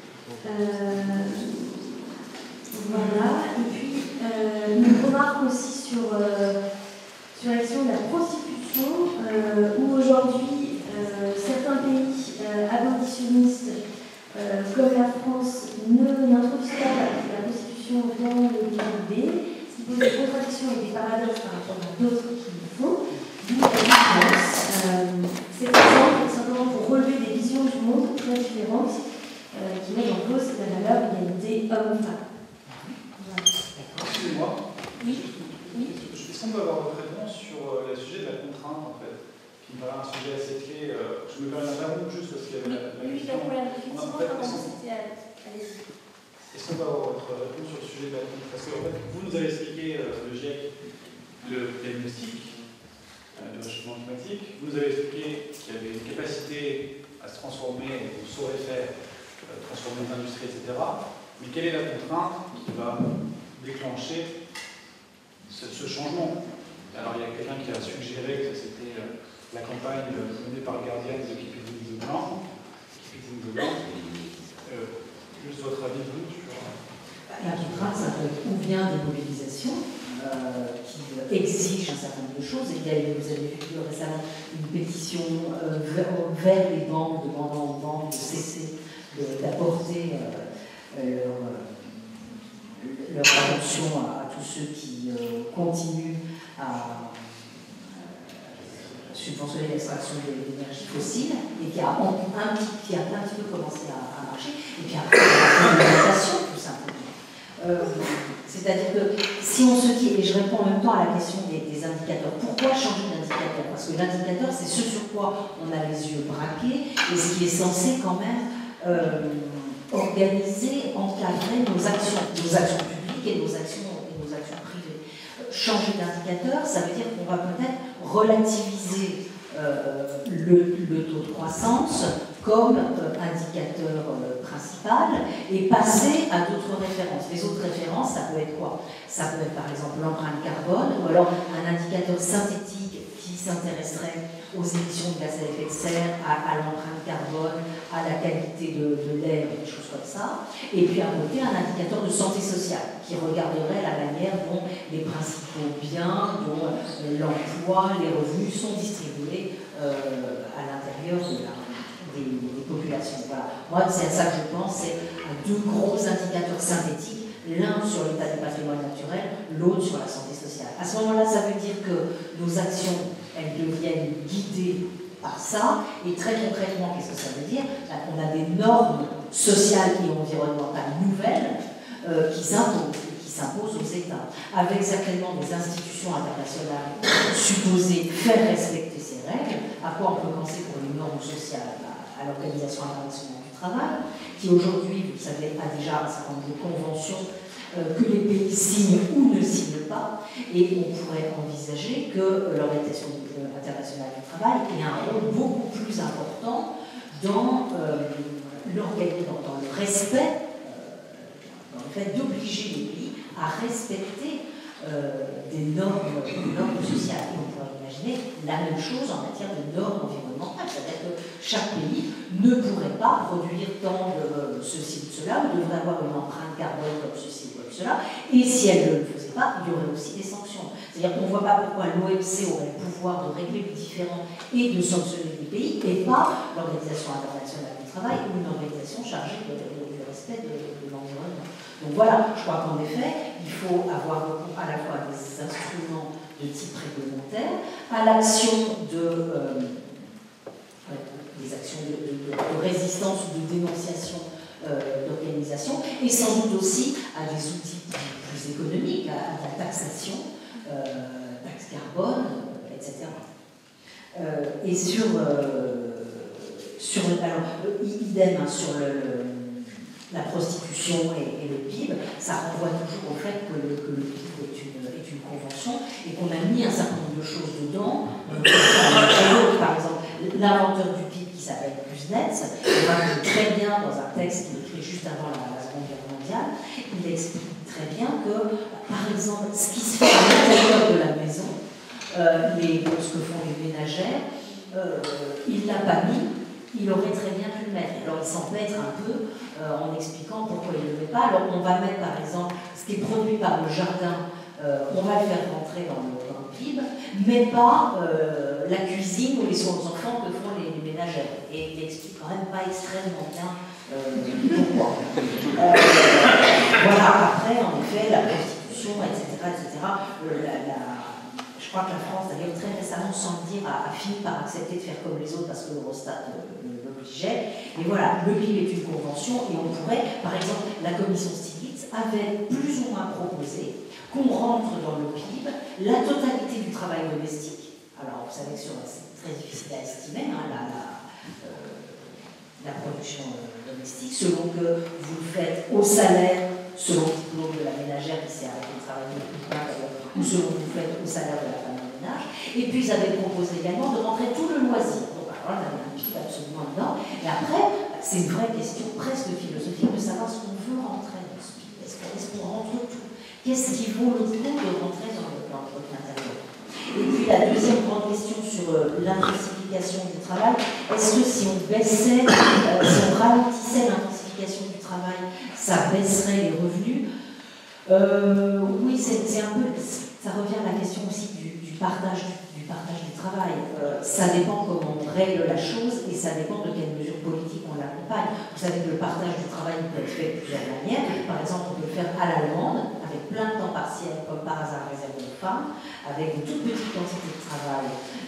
Voilà, et puis une remarque aussi sur la question de la prostitution, où aujourd'hui certains pays abolitionnistes, comme la France, n'introduisent pas la prostitution dans le PIB, ce qui pose des contradictions et des paradoxes par rapport à d'autres qui le font. D'où la différence. Cet exemple est simplement pour relever des visions du monde très différentes qui mettent en cause la valeur d'égalité homme-femme. Excusez-moi. Oui. Est-ce qu'on peut avoir votre réponse sur le sujet de la contrainte, en fait, qui me paraît un sujet assez clé. Je me permets d'interrompre juste parce qu'il y avait la question. Est-ce qu'on peut avoir votre réponse sur le sujet de la contrainte? Parce que en fait, vous nous avez expliqué le GIEC, le diagnostic du réchauffement climatique. Vous nous avez expliqué qu'il y avait une capacité à se transformer, on saurait faire, transformer les industries, etc. Mais quelle est la contrainte qui va déclencher ce changement? Alors il y a quelqu'un qui a suggéré que c'était la campagne menée par le Guardian de Keeping the Blanc. Juste votre avis, vous, sur... La contrainte, ça peut être ou bien des mobilisations qui exigent un certain nombre de choses. Et vous avez vu récemment une pétition vers les banques, demandant aux banques de cesser d'apporter leur attention à tous ceux qui continuent à subventionner l'extraction de l'énergie fossile et qui a un petit peu commencé à marcher. Et puis après, la réglementation, tout simplement. C'est-à-dire que si on se dit, et je réponds en même temps à la question des indicateurs, pourquoi changer d'indicateur? Parce que l'indicateur, c'est ce sur quoi on a les yeux braqués et ce qui est censé quand même organiser, encadrer nos actions publiques et nos actions privées. Changer d'indicateur, ça veut dire qu'on va peut-être relativiser le taux de croissance comme indicateur principal et passer à d'autres références. Les autres références, ça peut être quoi? Ça peut être par exemple l'empreinte carbone ou alors un indicateur synthétique qui s'intéresserait aux émissions de gaz à effet de serre, à l'empreinte carbone, à la qualité de l'air, des choses comme ça. Et puis à côté, un indicateur de santé sociale qui regarderait la manière dont les principaux biens, dont l'emploi, les revenus sont distribués à l'intérieur des populations. Voilà. Moi, c'est à ça que je pense, c'est à deux gros indicateurs synthétiques, l'un sur l'état du patrimoine naturel, l'autre sur la santé sociale. À ce moment-là, ça veut dire que nos actions, elles deviennent guidées par ça, et très concrètement, qu'est-ce que ça veut dire? On a des normes sociales et environnementales nouvelles qui s'imposent aux États, avec certainement des institutions internationales supposées faire respecter ces règles. À quoi on peut penser pour les normes sociales? À l'Organisation internationale du travail, qui aujourd'hui, vous le savez, a déjà un certain nombre de conventions que les pays signent ou ne signent pas, et on pourrait envisager que l'Organisation internationale du travail ait un rôle beaucoup plus important dans le respect, dans le fait d'obliger les pays à respecter des normes sociales. Et on pourrait imaginer la même chose en matière de normes environnementales, c'est-à-dire que chaque pays ne pourrait pas produire tant de ceci ou cela, ou devrait avoir une empreinte carbone comme ceci ou comme cela, et si elle ne le faisait pas, il y aurait aussi des sanctions. C'est-à-dire qu'on ne voit pas pourquoi l'OMC aurait le pouvoir de régler les différends et de sanctionner les pays, et pas l'Organisation internationale du travail ou une organisation chargée du respect de l'environnement. Donc voilà, je crois qu'en effet, il faut avoir recours à la fois des instruments de type réglementaire, à l'action des actions de résistance ou de dénonciation d'organisation, et sans doute aussi à des outils plus économiques, à la taxation, taxe carbone, etc. Et idem sur la prostitution et le PIB, ça renvoie toujours au fait que le PIB est une convention et qu'on a mis un certain nombre de choses dedans. Par exemple, l'inventeur du PIB qui s'appelle Kuznets, il raconte très bien dans un texte qu'il écrit juste avant la Seconde Guerre mondiale, il explique très bien que, par exemple, ce qui se fait à l'intérieur de la maison, ce que font les ménagères, il ne l'a pas mis. Il aurait très bien pu le mettre. Alors il s'empêtre un peu en expliquant pourquoi il ne le met pas. Alors on va mettre par exemple ce qui est produit par le jardin, on va le faire rentrer dans le PIB, mais pas la cuisine ou les soins aux enfants que font les ménagères. Et il explique quand même pas extrêmement bien pourquoi. Voilà, après en effet la prostitution, etc. Je crois que la France, d'ailleurs, très récemment, sans le dire, a fini par accepter de faire comme les autres parce que l'Eurostat l'obligeait. Et voilà, le PIB est une convention et on pourrait, par exemple, la commission Stiglitz avait plus ou moins proposé qu'on rentre dans le PIB la totalité du travail domestique. Alors, vous savez que c'est très difficile à estimer, hein, la production domestique, selon que vous le faites au salaire, selon le diplôme de la ménagère qui s'est arrêté de travailler depuis pas d'ailleurs, ou selon que vous faites au salaire de la femme de ménage. Et puis ils avaient proposé également de rentrer tout le loisir. Donc alors là, on avait un petit absolument dedans. Et après, c'est une vraie question presque philosophique de savoir ce qu'on veut rentrer dans ce pays. Est-ce qu'on rentre tout? Qu'est-ce qui vaut le coup de rentrer dans notre intérieur? Et puis la deuxième grande question sur l'intensification du travail, est-ce que si on baissait, si on ralentissait l'intensification du travail, ça baisserait les revenus? Oui, c'est un peu, ça revient à la question aussi du partage du travail. Ça dépend comment on règle la chose et ça dépend de quelles mesures politiques on l'accompagne. Vous savez que le partage du travail peut être fait de plusieurs manières. Par exemple, on peut le faire à l'allemande, avec plein de temps partiel, comme par hasard réservé aux femmes, avec de toutes petites quantités de travail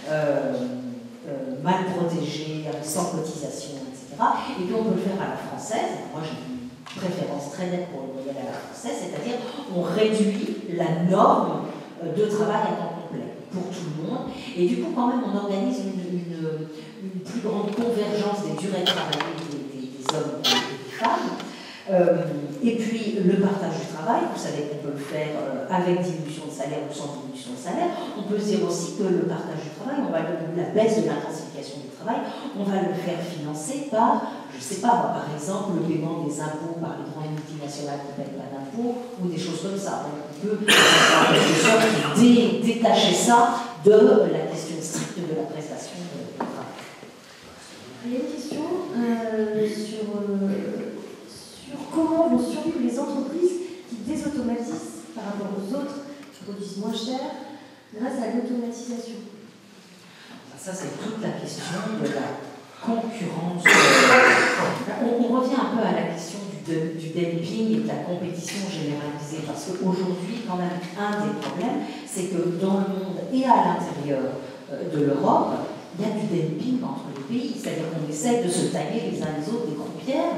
mal protégées, sans cotisation, etc. Et puis on peut le faire à la française. Moi, j'ai une préférence très nette pour le modèle à la française, c'est-à-dire on réduit la norme de travail à temps complet pour tout le monde, et du coup quand même on organise une plus grande convergence des durées de travail des hommes et des femmes, et puis le partage du travail, vous savez qu'on peut le faire avec diminution de salaire ou sans diminution de salaire. On peut se dire aussi que le partage du travail, la baisse de l'intensification du travail, on va le faire financer par, je ne sais pas, par exemple, le paiement des impôts par les grandes multinationales qui ne payent pas d'impôts, ou des choses comme ça. On peut, en quelque sorte, détacher ça de la question stricte de la prestation de travail. Il y a une question sur comment vont survivre les entreprises qui désautomatisent par rapport aux autres qui produisent moins cher grâce à l'automatisation. Ça, c'est toute la question de la concurrence. On revient un peu à la question du dumping et de la compétition généralisée, parce qu'aujourd'hui, quand même, un des problèmes, c'est que dans le monde et à l'intérieur de l'Europe, il y a du dumping entre les pays, c'est-à-dire qu'on essaie de se tailler les uns les autres des croupières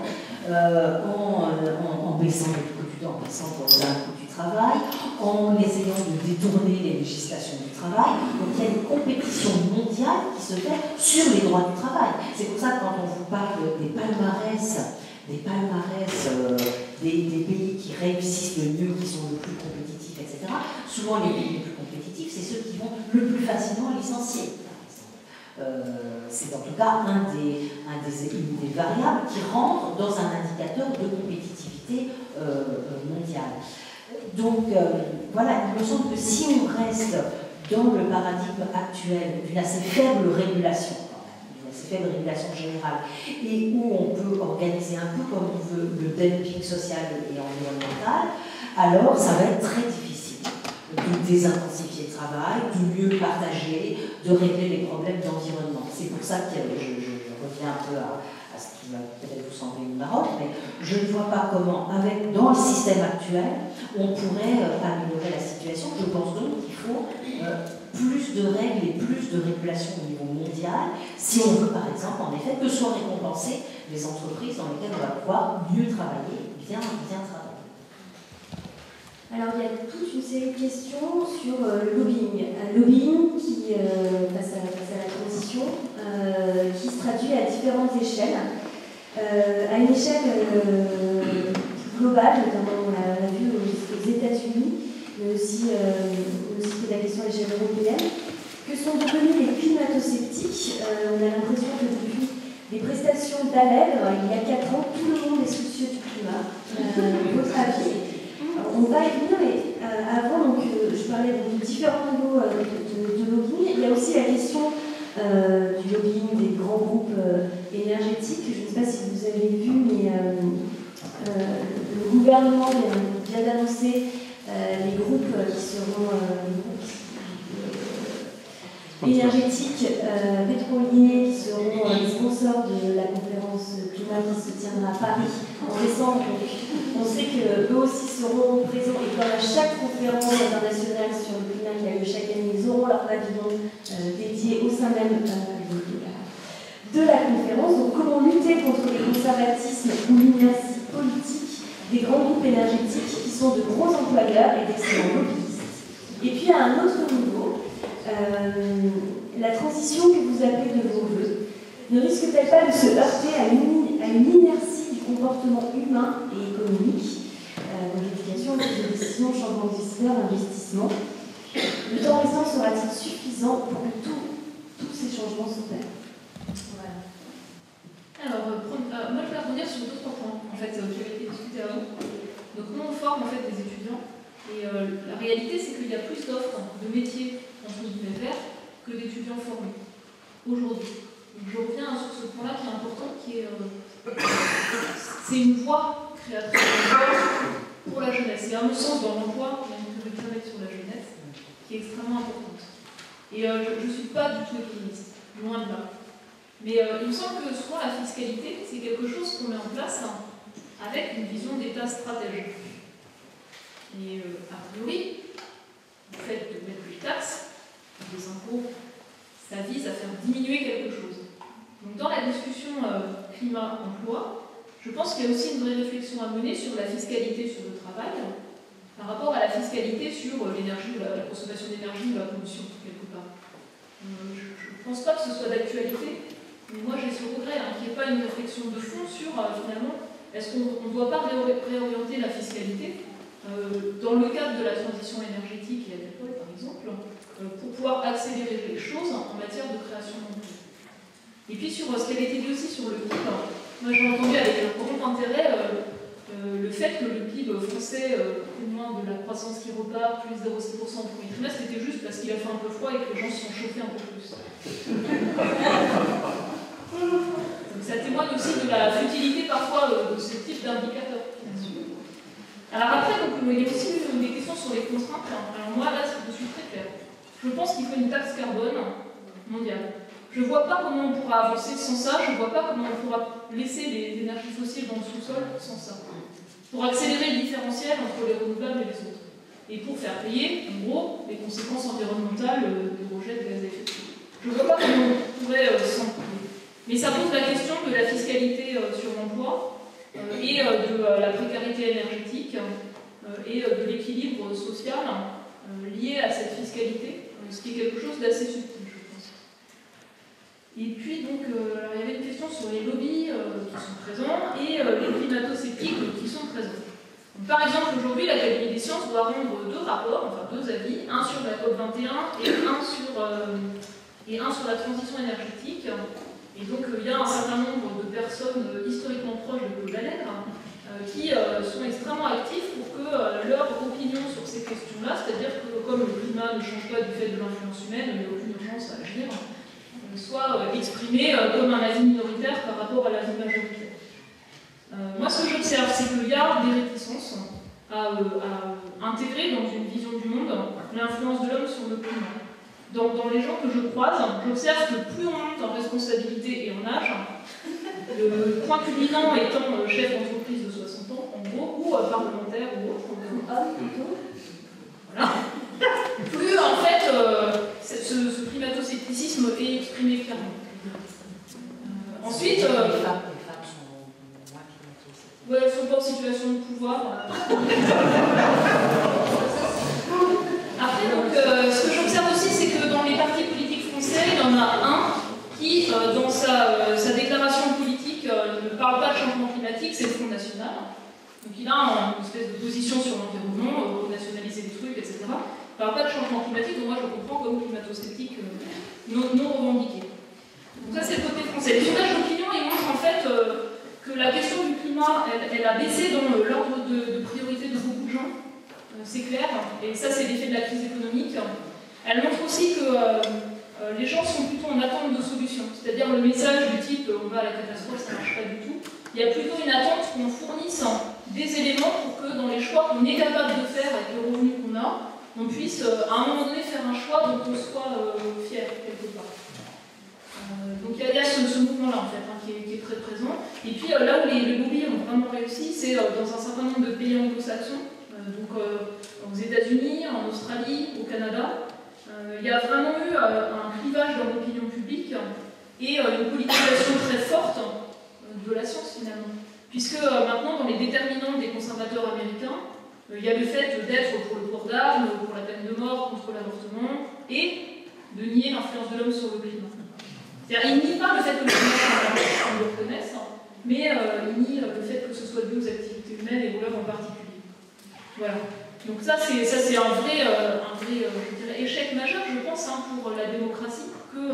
en baissant les coûts en passant pour les impôts du travail, en essayant de détourner les législations du travail. Donc il y a une compétition mondiale qui se fait sur les droits du travail. C'est pour ça que quand on vous parle des palmarès des pays qui réussissent le mieux, qui sont le plus compétitifs, etc., souvent les pays les plus compétitifs, c'est ceux qui vont le plus facilement licencier. C'est en tout cas une des variables qui rentre dans un indicateur de compétitivité mondiale. Donc voilà, il me semble que si on reste dans le paradigme actuel d'une assez faible régulation, générale, et où on peut organiser un peu comme on veut le dumping social et environnemental, alors ça va être très difficile de désintensifier le travail, de mieux partager, de régler les problèmes d'environnement. C'est pour ça que je reviens un peu à ce qui va peut-être vous sembler une marotte, mais je ne vois pas comment, dans le système actuel, on pourrait améliorer la situation. Je pense donc qu'il faut plus de règles et plus de régulation au niveau mondial, si on veut par exemple, en effet, que soient récompensées les entreprises dans lesquelles on va pouvoir mieux travailler, bien travailler. Alors il y a toute une série de questions sur le lobbying. Un lobbying qui passe à la transition, qui se traduit à différentes échelles. À une échelle globale, notamment on l'a vu aux États-Unis, mais aussi la question à l'échelle européenne. Que sont devenus les climato-sceptiques? On a l'impression que depuis les prestations d'Allègre, il y a 4 ans, tout le monde est soucieux du climat. Votre avis? On va y venir, mais avant, je parlais de différents niveaux de lobbying. Il y a aussi la question du lobbying des grands groupes énergétiques. Je ne sais pas si vous avez vu, mais le gouvernement vient d'annoncer les groupes qui seront énergétiques, pétroliers, qui seront les sponsors de la conférence climat qui se tiendra à Paris en décembre. Donc, on sait qu'eux aussi seront présents, et comme à chaque conférence internationale sur le climat qui a lieu chaque année, ils auront leur pavillon dédié au sein même de la conférence. Donc comment lutter contre les conservatismes ou l'inertie politique des grands groupes énergétiques qui sont de gros employeurs et d'excellents lobbyistes. Et puis à un autre niveau, la transition que vous appelez de vos voeux ne risque-t-elle pas de se heurter à une inertie du comportement humain et économique, modification des décisions, changement de décideurs, investissement? Le temps restant sera-t-il suffisant pour que tous ces changements s'opèrent? Voilà. Alors, moi je vais revenir sur d'autres points en fait, qui avaient été discutés avant. Donc nous on forme en fait des étudiants, et la réalité c'est qu'il y a plus d'offres de métiers entre guillemets verts que d'étudiants formés aujourd'hui. Donc je reviens sur ce point-là qui est important, qui est c'est une voie créatrice d'emploi pour la jeunesse. Et à mon sens, dans l'emploi, il y a une priorité sur la jeunesse qui est extrêmement importante. Et je ne suis pas du tout optimiste, loin de là. Mais il me semble que souvent la fiscalité, c'est quelque chose qu'on met en place avec une vision d'État stratègique. Et a priori, le fait de mettre des taxes, des impôts, ça vise à faire diminuer quelque chose. Donc dans la discussion climat-emploi, je pense qu'il y a aussi une vraie réflexion à mener sur la fiscalité sur le travail, par rapport à la fiscalité sur l'énergie, la consommation d'énergie ou la pollution, quelque part. Je ne pense pas que ce soit d'actualité, mais moi j'ai ce regret qu'il n'y ait pas une réflexion de fond sur, finalement, est-ce qu'on ne doit pas réorienter la fiscalité dans le cadre de la transition énergétique et agricole, par exemple, pour pouvoir accélérer les choses en matière de création d'emplois. Et puis sur ce qui avait été dit aussi sur le PIB, moi j'ai entendu avec un grand intérêt le fait que le PIB français moins de la croissance qui repart, plus 0,6% au premier trimestre, c'était juste parce qu'il a fait un peu froid et que les gens se sont chauffés un peu plus. Donc ça témoigne aussi de la futilité parfois de ce type d'indicateur. Alors après, donc, il y a aussi des questions sur les contraintes. Alors moi, là, je suis très claire. Je pense qu'il faut une taxe carbone mondiale. Je ne vois pas comment on pourra avancer sans ça, je ne vois pas comment on pourra laisser les énergies fossiles dans le sous-sol sans ça. Pour accélérer le différentiel entre les renouvelables et les autres. Et pour faire payer, en gros, les conséquences environnementales des rejets de gaz à effet de serre. Je ne vois pas comment on pourrait s'en priver. Mais ça pose la question de la fiscalité sur l'emploi et de la précarité énergétique et de l'équilibre social lié à cette fiscalité, ce qui est quelque chose d'assez subtil. Et puis, donc, il y avait une question sur les lobbies qui sont présents et les climato-sceptiques qui sont présents. Donc, par exemple, aujourd'hui, l'Académie des sciences doit rendre 2 rapports, enfin 2 avis, un sur la COP21 et un sur la transition énergétique. Et donc, il y a un certain nombre de personnes historiquement proches de Claude Allègre qui sont extrêmement actifs pour que leur opinion sur ces questions-là, c'est-à-dire que comme le climat ne change pas du fait de l'influence humaine, il n'y a aucune urgence à agir, soit exprimé comme un avis minoritaire par rapport à l'avis majoritaire. Moi, ce que j'observe, c'est qu'il y a des réticences à intégrer dans une vision du monde l'influence de l'homme sur le climat. Dans les gens que je croise, j'observe que plus on monte en responsabilité et en âge, le point culminant étant chef d'entreprise de 60 ans, en gros, ou parlementaire ou autre, voilà. Plus en fait ce climato-scepticisme est exprimé clairement. Ensuite, les femmes sont moins climato-sceptiques. Ouais, elles ne sont pas en situation de pouvoir. Après, donc, ce que j'observe aussi, c'est que dans les partis politiques français, il y en a un qui, dans sa déclaration politique, ne parle pas de changement climatique, c'est le Front National. Donc il a une espèce de position sur l'environnement, renationaliser des trucs, etc. Il ne parle pas de changement climatique, donc moi je comprends comme climato-sceptique non revendiqué. Donc ça c'est le côté français. Les sondages d'opinion, ils montrent en fait que la question du climat, elle a baissé dans l'ordre de priorité de beaucoup de gens. C'est clair, et ça c'est l'effet de la crise économique. Elle montre aussi que les gens sont plutôt en attente de solutions. C'est-à-dire le message du type on va à la catastrophe, ça ne marche pas du tout. Il y a plutôt une attente qu'on fournisse des éléments pour que dans les choix qu'on est capable de faire avec le revenu qu'on a, on puisse à un moment donné faire un choix dont on soit fier quelque part. Donc il y a ce mouvement-là en fait qui est très présent. Et puis là où les lobbies ont vraiment réussi, c'est dans un certain nombre de pays anglo-saxons, donc aux États-Unis, en Australie, au Canada. Il y a vraiment eu un clivage dans l'opinion publique et une politisation très forte de la science finalement. Puisque maintenant, dans les déterminants des conservateurs américains, il y a le fait d'être pour le port d'armes, pour la peine de mort, contre l'avortement, et de nier l'influence de l'homme sur le climat. C'est-à-dire, ils nient pas le fait que le climat change, on le reconnaisse, mais ils nient le fait que ce soit dû aux activités humaines et aux l'homme en particulier. Voilà. Donc ça c'est un vrai je dirais, échec majeur, je pense, pour la démocratie, qu'il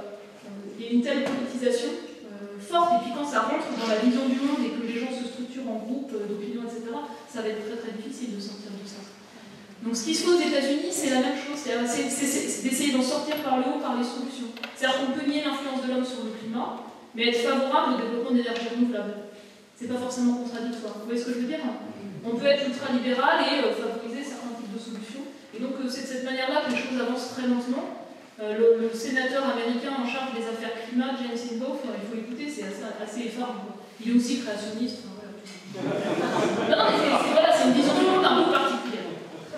y ait une telle politisation forte, et puis quand ça rentre dans la vision du monde et que les gens se structurent en groupe d'opinion, etc., ça va être très très difficile de sortir de ça. Donc ce qui se fait aux États-Unis, c'est la même chose, c'est d'essayer d'en sortir par le haut, par les solutions. C'est-à-dire qu'on peut nier l'influence de l'homme sur le climat, mais être favorable au développement d'énergies renouvelables. C'est pas forcément contradictoire. Vous voyez ce que je veux dire? On peut être ultra-libéral et favoriser certains types de solutions. Et donc c'est de cette manière-là que les choses avancent très lentement. Le sénateur américain en charge des affaires climat, James Inhofe, il faut l'écouter, c'est assez effarant. Il est aussi créationniste. Enfin, voilà. Non, mais c'est une vision du monde un peu particulière.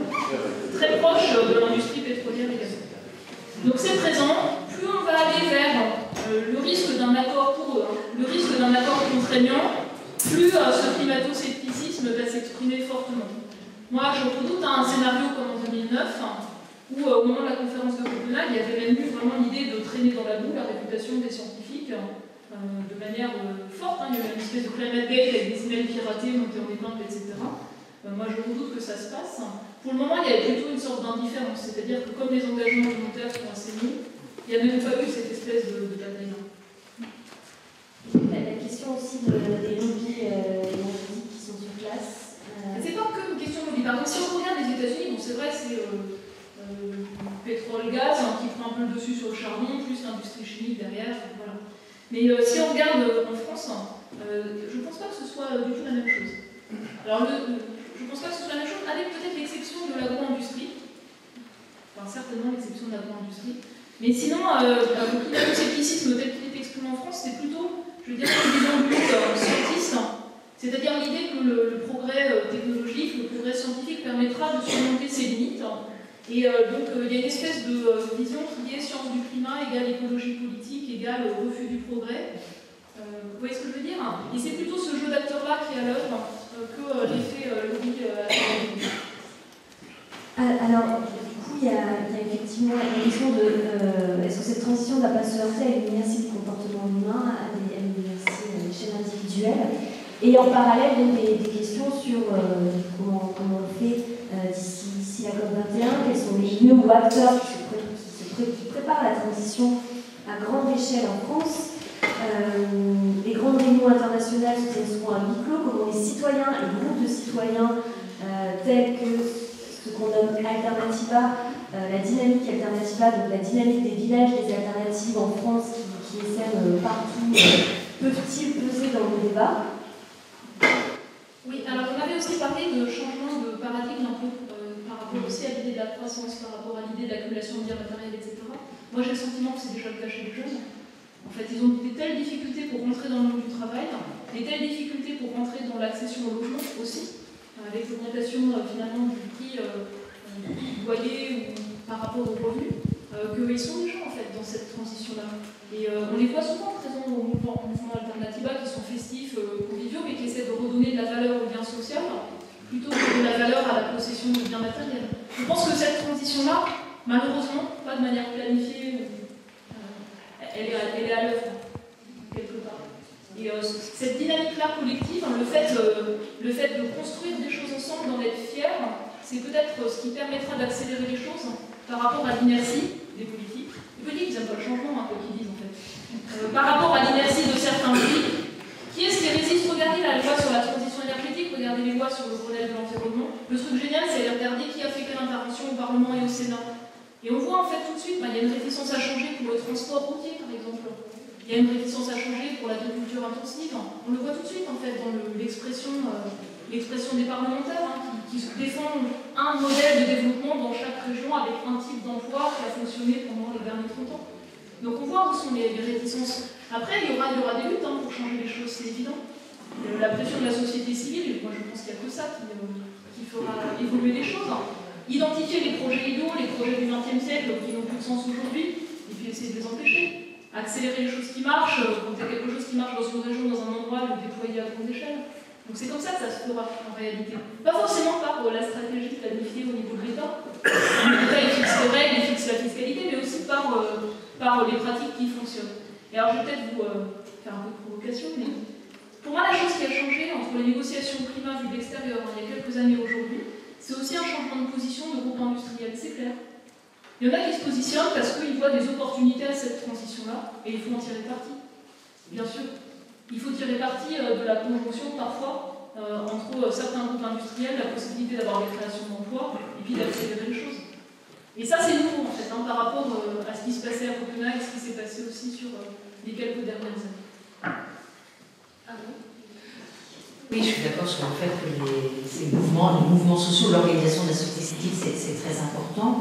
Très proche de l'industrie pétrolière également. Donc c'est présent. Plus on va aller vers le risque d'un accord pour eux, le risque d'un accord contraignant, plus ce climato-scepticisme va s'exprimer fortement. Moi, je redoute un scénario comme en 2009, où au moment de la conférence de Copenhague, il y avait même eu vraiment l'idée de traîner dans la boue la réputation des scientifiques de manière forte. Il y avait une espèce de climate gate avec des emails piratés, montés en épingle, etc. Moi, je redoute que ça se passe. Pour le moment, il y avait plutôt une sorte d'indifférence, c'est-à-dire que comme les engagements volontaires sont assez nuls, il n'y a même pas eu cette espèce de bataille-là. La question aussi des lobbies énergétiques qui sont sur place. C'est pas que une question de lobby. par exemple, si on regarde les États-Unis, bon, c'est vrai, c'est pétrole-gaz qui prend un peu le dessus sur le charbon, plus l'industrie chimique derrière, voilà. Mais si on regarde en France, je ne pense pas que ce soit du tout la même chose. Alors, je ne pense pas que ce soit la même chose, avec peut-être l'exception de l'agro-industrie. Enfin, certainement l'exception de l'agro-industrie. Mais sinon, le climato-scepticisme tel qu'il est exprimé en France, c'est plutôt, je dirais, une vision scientiste, c'est-à-dire l'idée que le progrès technologique, le progrès scientifique permettra de surmonter ses limites. Et donc, il y a une espèce de vision qui est science du climat égale écologie politique égale refus du progrès. Vous voyez ce que je veux dire? Et c'est plutôt ce jeu d'acteurs-là qui est à l'œuvre que l'effet lobby à Alors, du coup, il y a effectivement une question de est-ce que cette transition ne va pas se heurter à une inertie du comportement humain, à une inertie à l'échelle individuelle, et en parallèle donc, des questions sur comment on fait d'ici la COP21, quels sont les lieux ou acteurs qui préparent la transition à grande échelle en France. Les grandes réunions internationales se tiennent souvent à huis clos, comment les citoyens, les groupes de citoyens tels que ce qu'on nomme Alternativa, la dynamique Alternativa, donc la dynamique des villages des alternatives en France qui essaiment partout, peuvent-ils peser dans le débat? Oui, alors on avait aussi parlé de changement de paradigme un peu par rapport aussi à l'idée de la croissance, par rapport à l'idée de l'accumulation de biens matériels, etc. Moi j'ai le sentiment que c'est déjà le cas chez les jeunes. En fait, ils ont des telles difficultés pour rentrer dans le monde du travail, des telles difficultés pour rentrer dans l'accession au logement aussi, avec l'augmentation finalement du prix du loyer ou par rapport aux revenus, qu'ils sont déjà en fait dans cette transition-là. Et on les voit souvent présents au mouvement Alternativa qui sont festifs, conviviaux, mais qui essaient de redonner de la valeur au bien social plutôt que de la valeur à la possession de biens matériels. Je pense que cette transition-là, malheureusement, pas de manière planifiée, elle est à l'œuvre, quelque part. Et cette dynamique-là collective, le fait de construire des choses ensemble, d'en être fiers, c'est peut-être ce qui permettra d'accélérer les choses par rapport à l'inertie des politiques. Les politiques, ils n'aiment pas le changement, quoi qu'ils disent en fait. Par rapport à l'inertie de certains pays, qui est-ce qui résiste? Regardez la loi sur la transition énergétique, regardez les lois sur le Grenelle de l'environnement. Le truc génial, c'est aller regarder qui a fait quelle intervention au Parlement et au Sénat. Et on voit en fait tout de suite, il y a une réticence à changer pour le transport routier par exemple. Il y a une réticence à changer pour l'agriculture intensive. On le voit tout de suite en fait dans l'expression des parlementaires qui défendent un modèle de développement dans chaque région avec un type d'emploi qui a fonctionné pendant les derniers 30 ans. Donc on voit où sont les réticences. Après, il y aura des luttes pour changer les choses, c'est évident. La pression de la société civile, moi je pense qu'il n'y a que ça qui fera évoluer les choses. Identifier les projets idiots, les projets du XXe siècle qui n'ont plus de sens aujourd'hui, et puis essayer de les empêcher. Accélérer les choses qui marchent, quand il y a quelque chose qui marche dans une région, dans un endroit, le déployer à grande échelle. Donc c'est comme ça que ça se fera en réalité. Pas forcément par la stratégie planifiée au niveau de l'État. L'État il fixe les règles, il fixe la fiscalité, mais aussi par les pratiques qui fonctionnent. Et alors je vais peut-être vous faire un peu de provocation, mais pour moi la chose qui a changé entre les négociations climat vues de l'extérieur il y a quelques années aujourd'hui, c'est aussi un changement de position de groupe industriel, c'est clair. Il y en a qui se positionnent parce qu'ils voient des opportunités à cette transition-là, et il faut en tirer parti. Bien sûr. Il faut tirer parti de la conjonction, parfois, entre certains groupes industriels, la possibilité d'avoir des créations d'emplois, et puis d'accélérer les choses. Et ça, c'est nouveau, en fait, par rapport à ce qui se passait à Copenhague, et ce qui s'est passé aussi sur les quelques dernières années. Ah bon? Oui, je suis d'accord sur le fait que les mouvements sociaux, l'organisation de la société civile, c'est très important.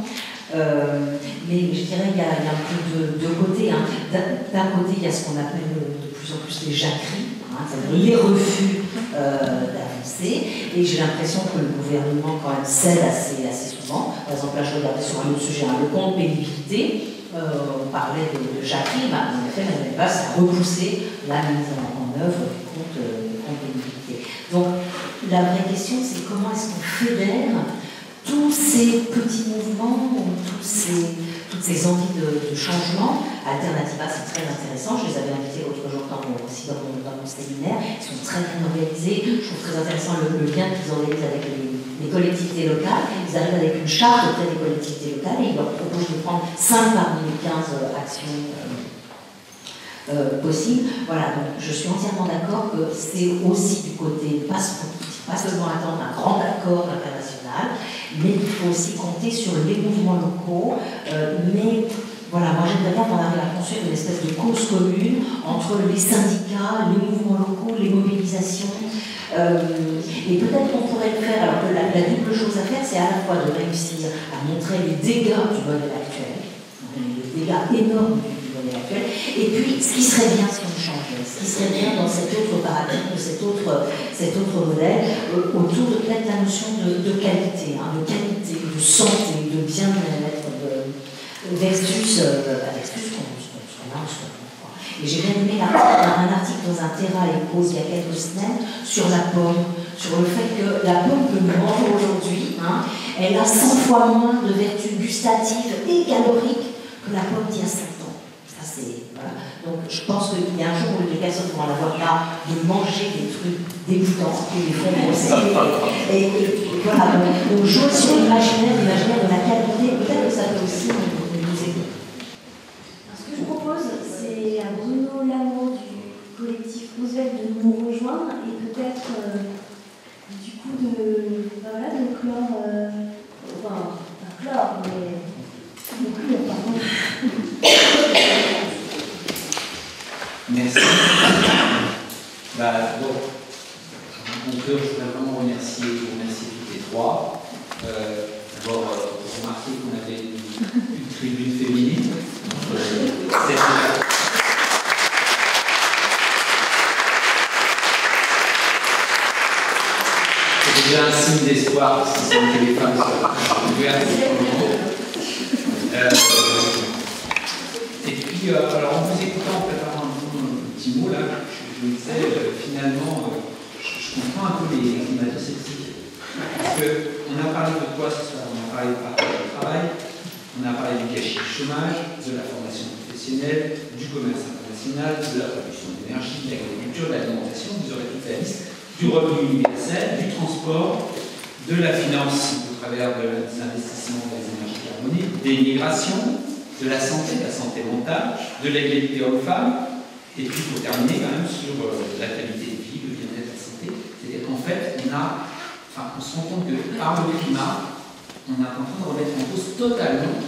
Mais je dirais qu'il y a un peu deux côtés. D'un côté, il y a ce qu'on appelle de plus en plus les jacqueries, c'est-à-dire les refus d'avancer. Et j'ai l'impression que le gouvernement, quand même, cède assez souvent. Par exemple, là, je regardais sur un autre sujet, le compte pénibilité. On parlait de jacquerie, en effet, Manuel Valls a repoussé la mise en œuvre du compte pénibilité. Donc, la vraie question, c'est comment est-ce qu'on fédère tous ces petits mouvements, toutes ces envies de changement. Alternativa, c'est très intéressant. Je les avais invités l'autre jour aussi dans mon séminaire. Ils sont très bien organisés. Je trouve très intéressant le lien qu'ils organisent avec les collectivités locales. Ils arrivent avec une charte auprès des collectivités locales et ils leur proposent de prendre 5 parmi les 15 actions possible. Voilà, donc je suis entièrement d'accord que c'est aussi du côté, pas seulement attendre un grand accord international, internationale, mais il faut aussi compter sur les mouvements locaux. Mais voilà, moi j'aimerais bien qu'on arrive à construire une espèce de cause commune entre les syndicats, les mouvements locaux, les mobilisations. Et peut-être qu'on pourrait le faire. Alors que la double chose à faire, c'est à la fois de réussir à montrer les dégâts du modèle actuel, les dégâts énormes du modèle actuel, et puis ce qui serait bien si on changeait, ce qui serait bien dans cet autre paradigme, cet autre modèle, autour de peut-être la notion de qualité, de santé, de bien-être, versus qu'on a en ce moment. Et j'ai bien aimé un article dans un Terra Echo il y a quelques semaines sur la pomme, sur le fait que la pomme que nous mangeons aujourd'hui, elle a 100 fois moins de vertus gustatives et caloriques que la pomme d'il y a 5 ans. Ça, voilà. Donc je pense qu'il y a un jour où les personnes vont avoir là de manger des trucs dégoûtants qui les font penser. Et voilà, donc jouer sur l'imaginaire de la qualité, peut-être que ça peut aussi nous aider. Ce que je propose, c'est à Bruno Lamour du collectif Roosevelt de nous rejoindre et peut-être du coup de clore, enfin pas clore, mais de clore, pardon. Merci. Bon, pour conclure, je voudrais vraiment vous remercier toutes les trois. D'abord, remarquer qu'on avait une tribune féminine. C'est déjà un signe d'espoir parce qu'il semble que les femmes soient ouvertes. Et puis, alors en vous écoutant, en préparant un petit mot là, je me disais finalement, je comprends un peu les climato-sceptiques. Parce qu'on a parlé de quoi ce soir? On a parlé de partage du travail, on a parlé du gâchis du chômage, de la formation professionnelle, du commerce international, de la production d'énergie, de l'agriculture, de l'alimentation, vous aurez toute la liste, du revenu universel, du transport, de la finance au travers des investissements dans les énergies carbonées, des migrations, de la santé mentale, de l'égalité homme-femme, et puis pour terminer quand même sur la qualité de vie, le bien-être, la santé. C'est-à-dire qu'en fait, on se rend compte que par le climat, on est en train de remettre en cause totalement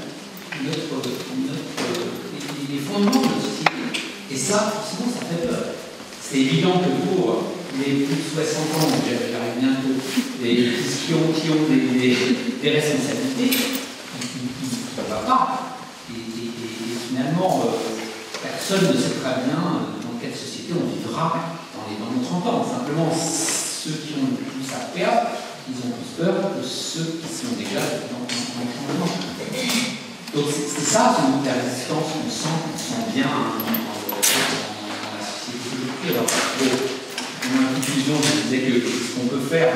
les fondements de notre société. Et ça, forcément, ça fait peur. C'est évident que pour les plus de 60 ans, j'arrive bientôt, qui ont des responsabilités, ça ne va pas. Et finalement, personne ne sait très bien dans quelle société on vivra dans nos 30 ans. Simplement, ceux qui ont le plus à perdre, ils ont plus peur que ceux qui sont déjà dans le changement. Donc c'est ça, sans doute, la résistance qu'on sent bien dans la société d'aujourd'hui. Alors, dans ma conclusion, je disais que ce qu'on peut faire,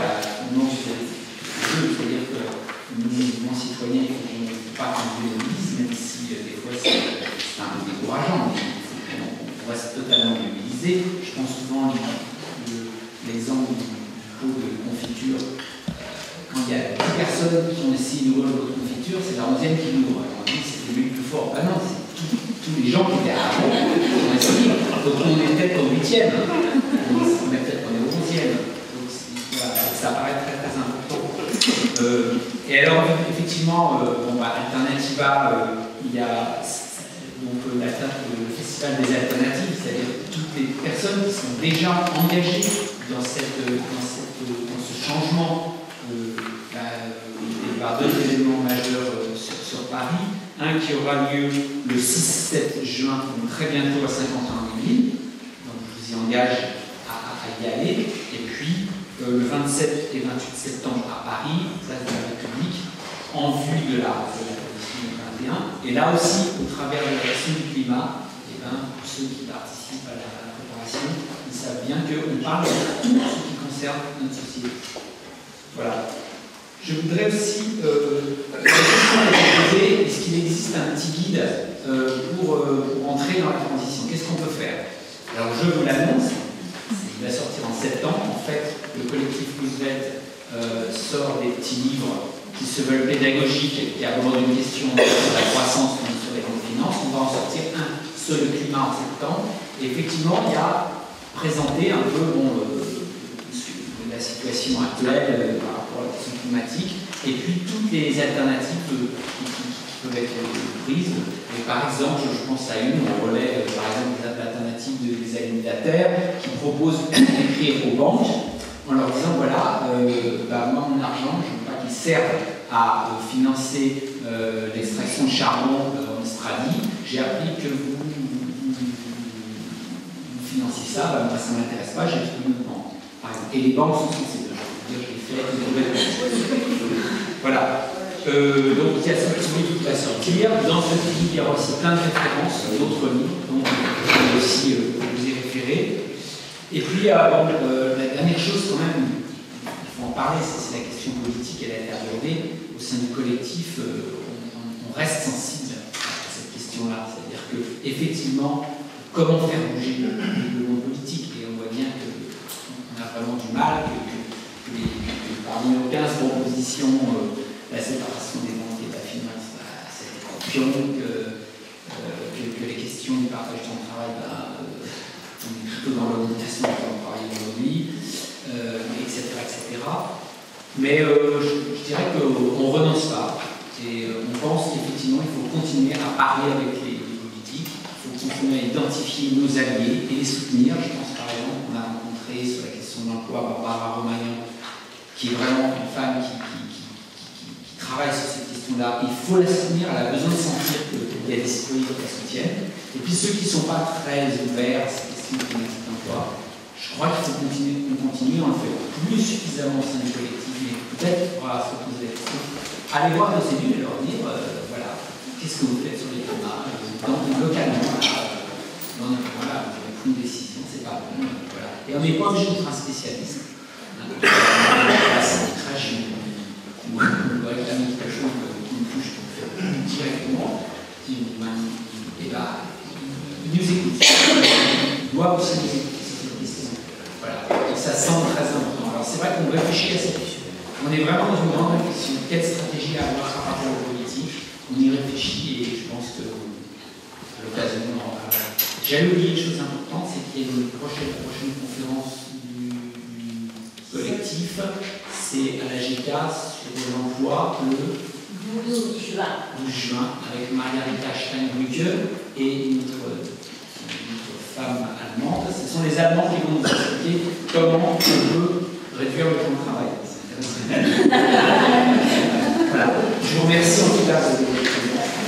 c'est-à-dire que nous, mouvements citoyens, il ne faut pas qu'on se mobilise, même si des fois c'est un peu décourageant, mais il faut qu'on reste totalement mobilisé. Je pense souvent à l'exemple du pot de confiture. Quand il y a 10 personnes qui ont essayé d'ouvrir le pot de confiture, c'est la 11e qui l'ouvre. On dit que c'était lui le plus fort. Ah non, c'est tous les gens qui étaient avant qui ont essayé. Donc on est peut-être au 8e. On est peut-être au 11e. Donc voilà, ça paraît très très important. Et alors, effectivement, Alternativa, il y a donc, le Festival des Alternatives, c'est-à-dire toutes les personnes qui sont déjà engagées dans ce changement. Il y aura 2 événements majeurs sur Paris. Un qui aura lieu le 6-7 juin, donc très bientôt à 50 ans en Yvelines. Donc je vous y engage à y aller. Et puis le 27 et 28 septembre à Paris, place de la République, en vue de la Convention 21. Et là aussi, au travers de l'action du climat, pour ceux qui participent à la préparation, ils savent bien qu'on parle de tout ce qui concerne notre société. Voilà. Je voudrais aussi poser, est-ce qu'il existe un petit guide pour entrer dans la transition? Qu'est-ce qu'on peut faire? Alors je vous l'annonce, il va sortir en septembre. En fait, le collectif Roosevelt sort des petits livres qui se veulent pédagogiques, qui abordent une question sur la croissance ou sur les finances. On va en sortir un sur le climat en septembre. Et effectivement, il y a présenté un peu la situation actuelle par rapport à la question climatique, et puis toutes les alternatives qui peuvent être prises. Et par exemple, je pense à une, on relève par exemple des alternatives des alimentateurs qui proposent d'écrire aux banques en leur disant voilà, moi mon argent, je ne veux pas qu'il serve à financer l'extraction de charbon en Australie. J'ai appris que vous financez ça, moi ça ne m'intéresse pas, j'ai trouvé une banque. Et les banques sont sensibles. Je veux dire, je l'ai fait une nouvelle banque. Voilà. Donc il y a ce petit livre qui va sortir. Dans ce petit livre, il y aura aussi plein de références, d'autres livres, donc je vais aussi vous y référer. Et puis, la dernière chose quand même, il faut en parler, c'est la question politique, elle a été abordée. Au sein du collectif, on reste sensible à cette question-là. C'est-à-dire qu'effectivement, comment faire bouger le monde politique? Et on voit bien qu'on a vraiment du mal, que parmi nos 15 propositions, la séparation des banques et de la finance, c'est pion, que les questions du partage du temps de travail, on est plutôt dans l'augmentation du temps de travail aujourd'hui, etc., etc. Mais je dirais qu'on ne renonce pas. Et on pense qu'effectivement, il faut continuer à parler avec les politiques, il faut continuer à identifier nos alliés et les soutenir. Je pense par exemple qu'on a rencontré sur la question de l'emploi Barbara Romagnan, qui est vraiment une femme qui travaille sur cette question-là. Il faut la soutenir, elle a besoin de sentir qu'il y a des citoyens qui la soutiennent. Et puis ceux qui ne sont pas très ouverts à cette question de l'emploi, je crois qu'il faut continuer, on le fait plus suffisamment au sein du collectif, mais peut-être on pourra se poser la question. Allez voir nos élus et leur dire, voilà, qu'est-ce que vous faites sur les climats, localement, voilà, vous avez pris une décision, c'est pas bon, voilà. Et on n'est pas obligé d'être un spécialiste. C'est tragique. On doit réclamer quelque chose qui me touche directement, qui nous écoute. Il doit aussi nous écouter sur cette question. Voilà. Et ça semble très important. Alors c'est vrai qu'on réfléchit à cette question. On est vraiment dans une grande réflexion. Quelle stratégie à avoir par rapport aux politiques? On y réfléchit et je pense que à l'occasion, j'allais oublier une chose importante, c'est qu'il y a une prochaine conférence du collectif. C'est à la GK sur l'emploi le 12 juin avec Margarita Steinbrücke et une autre femme allemande. Ce sont les Allemands qui vont nous expliquer comment on peut réduire le temps de travail. C'est intéressant. Voilà. Je vous remercie en tout cas de votre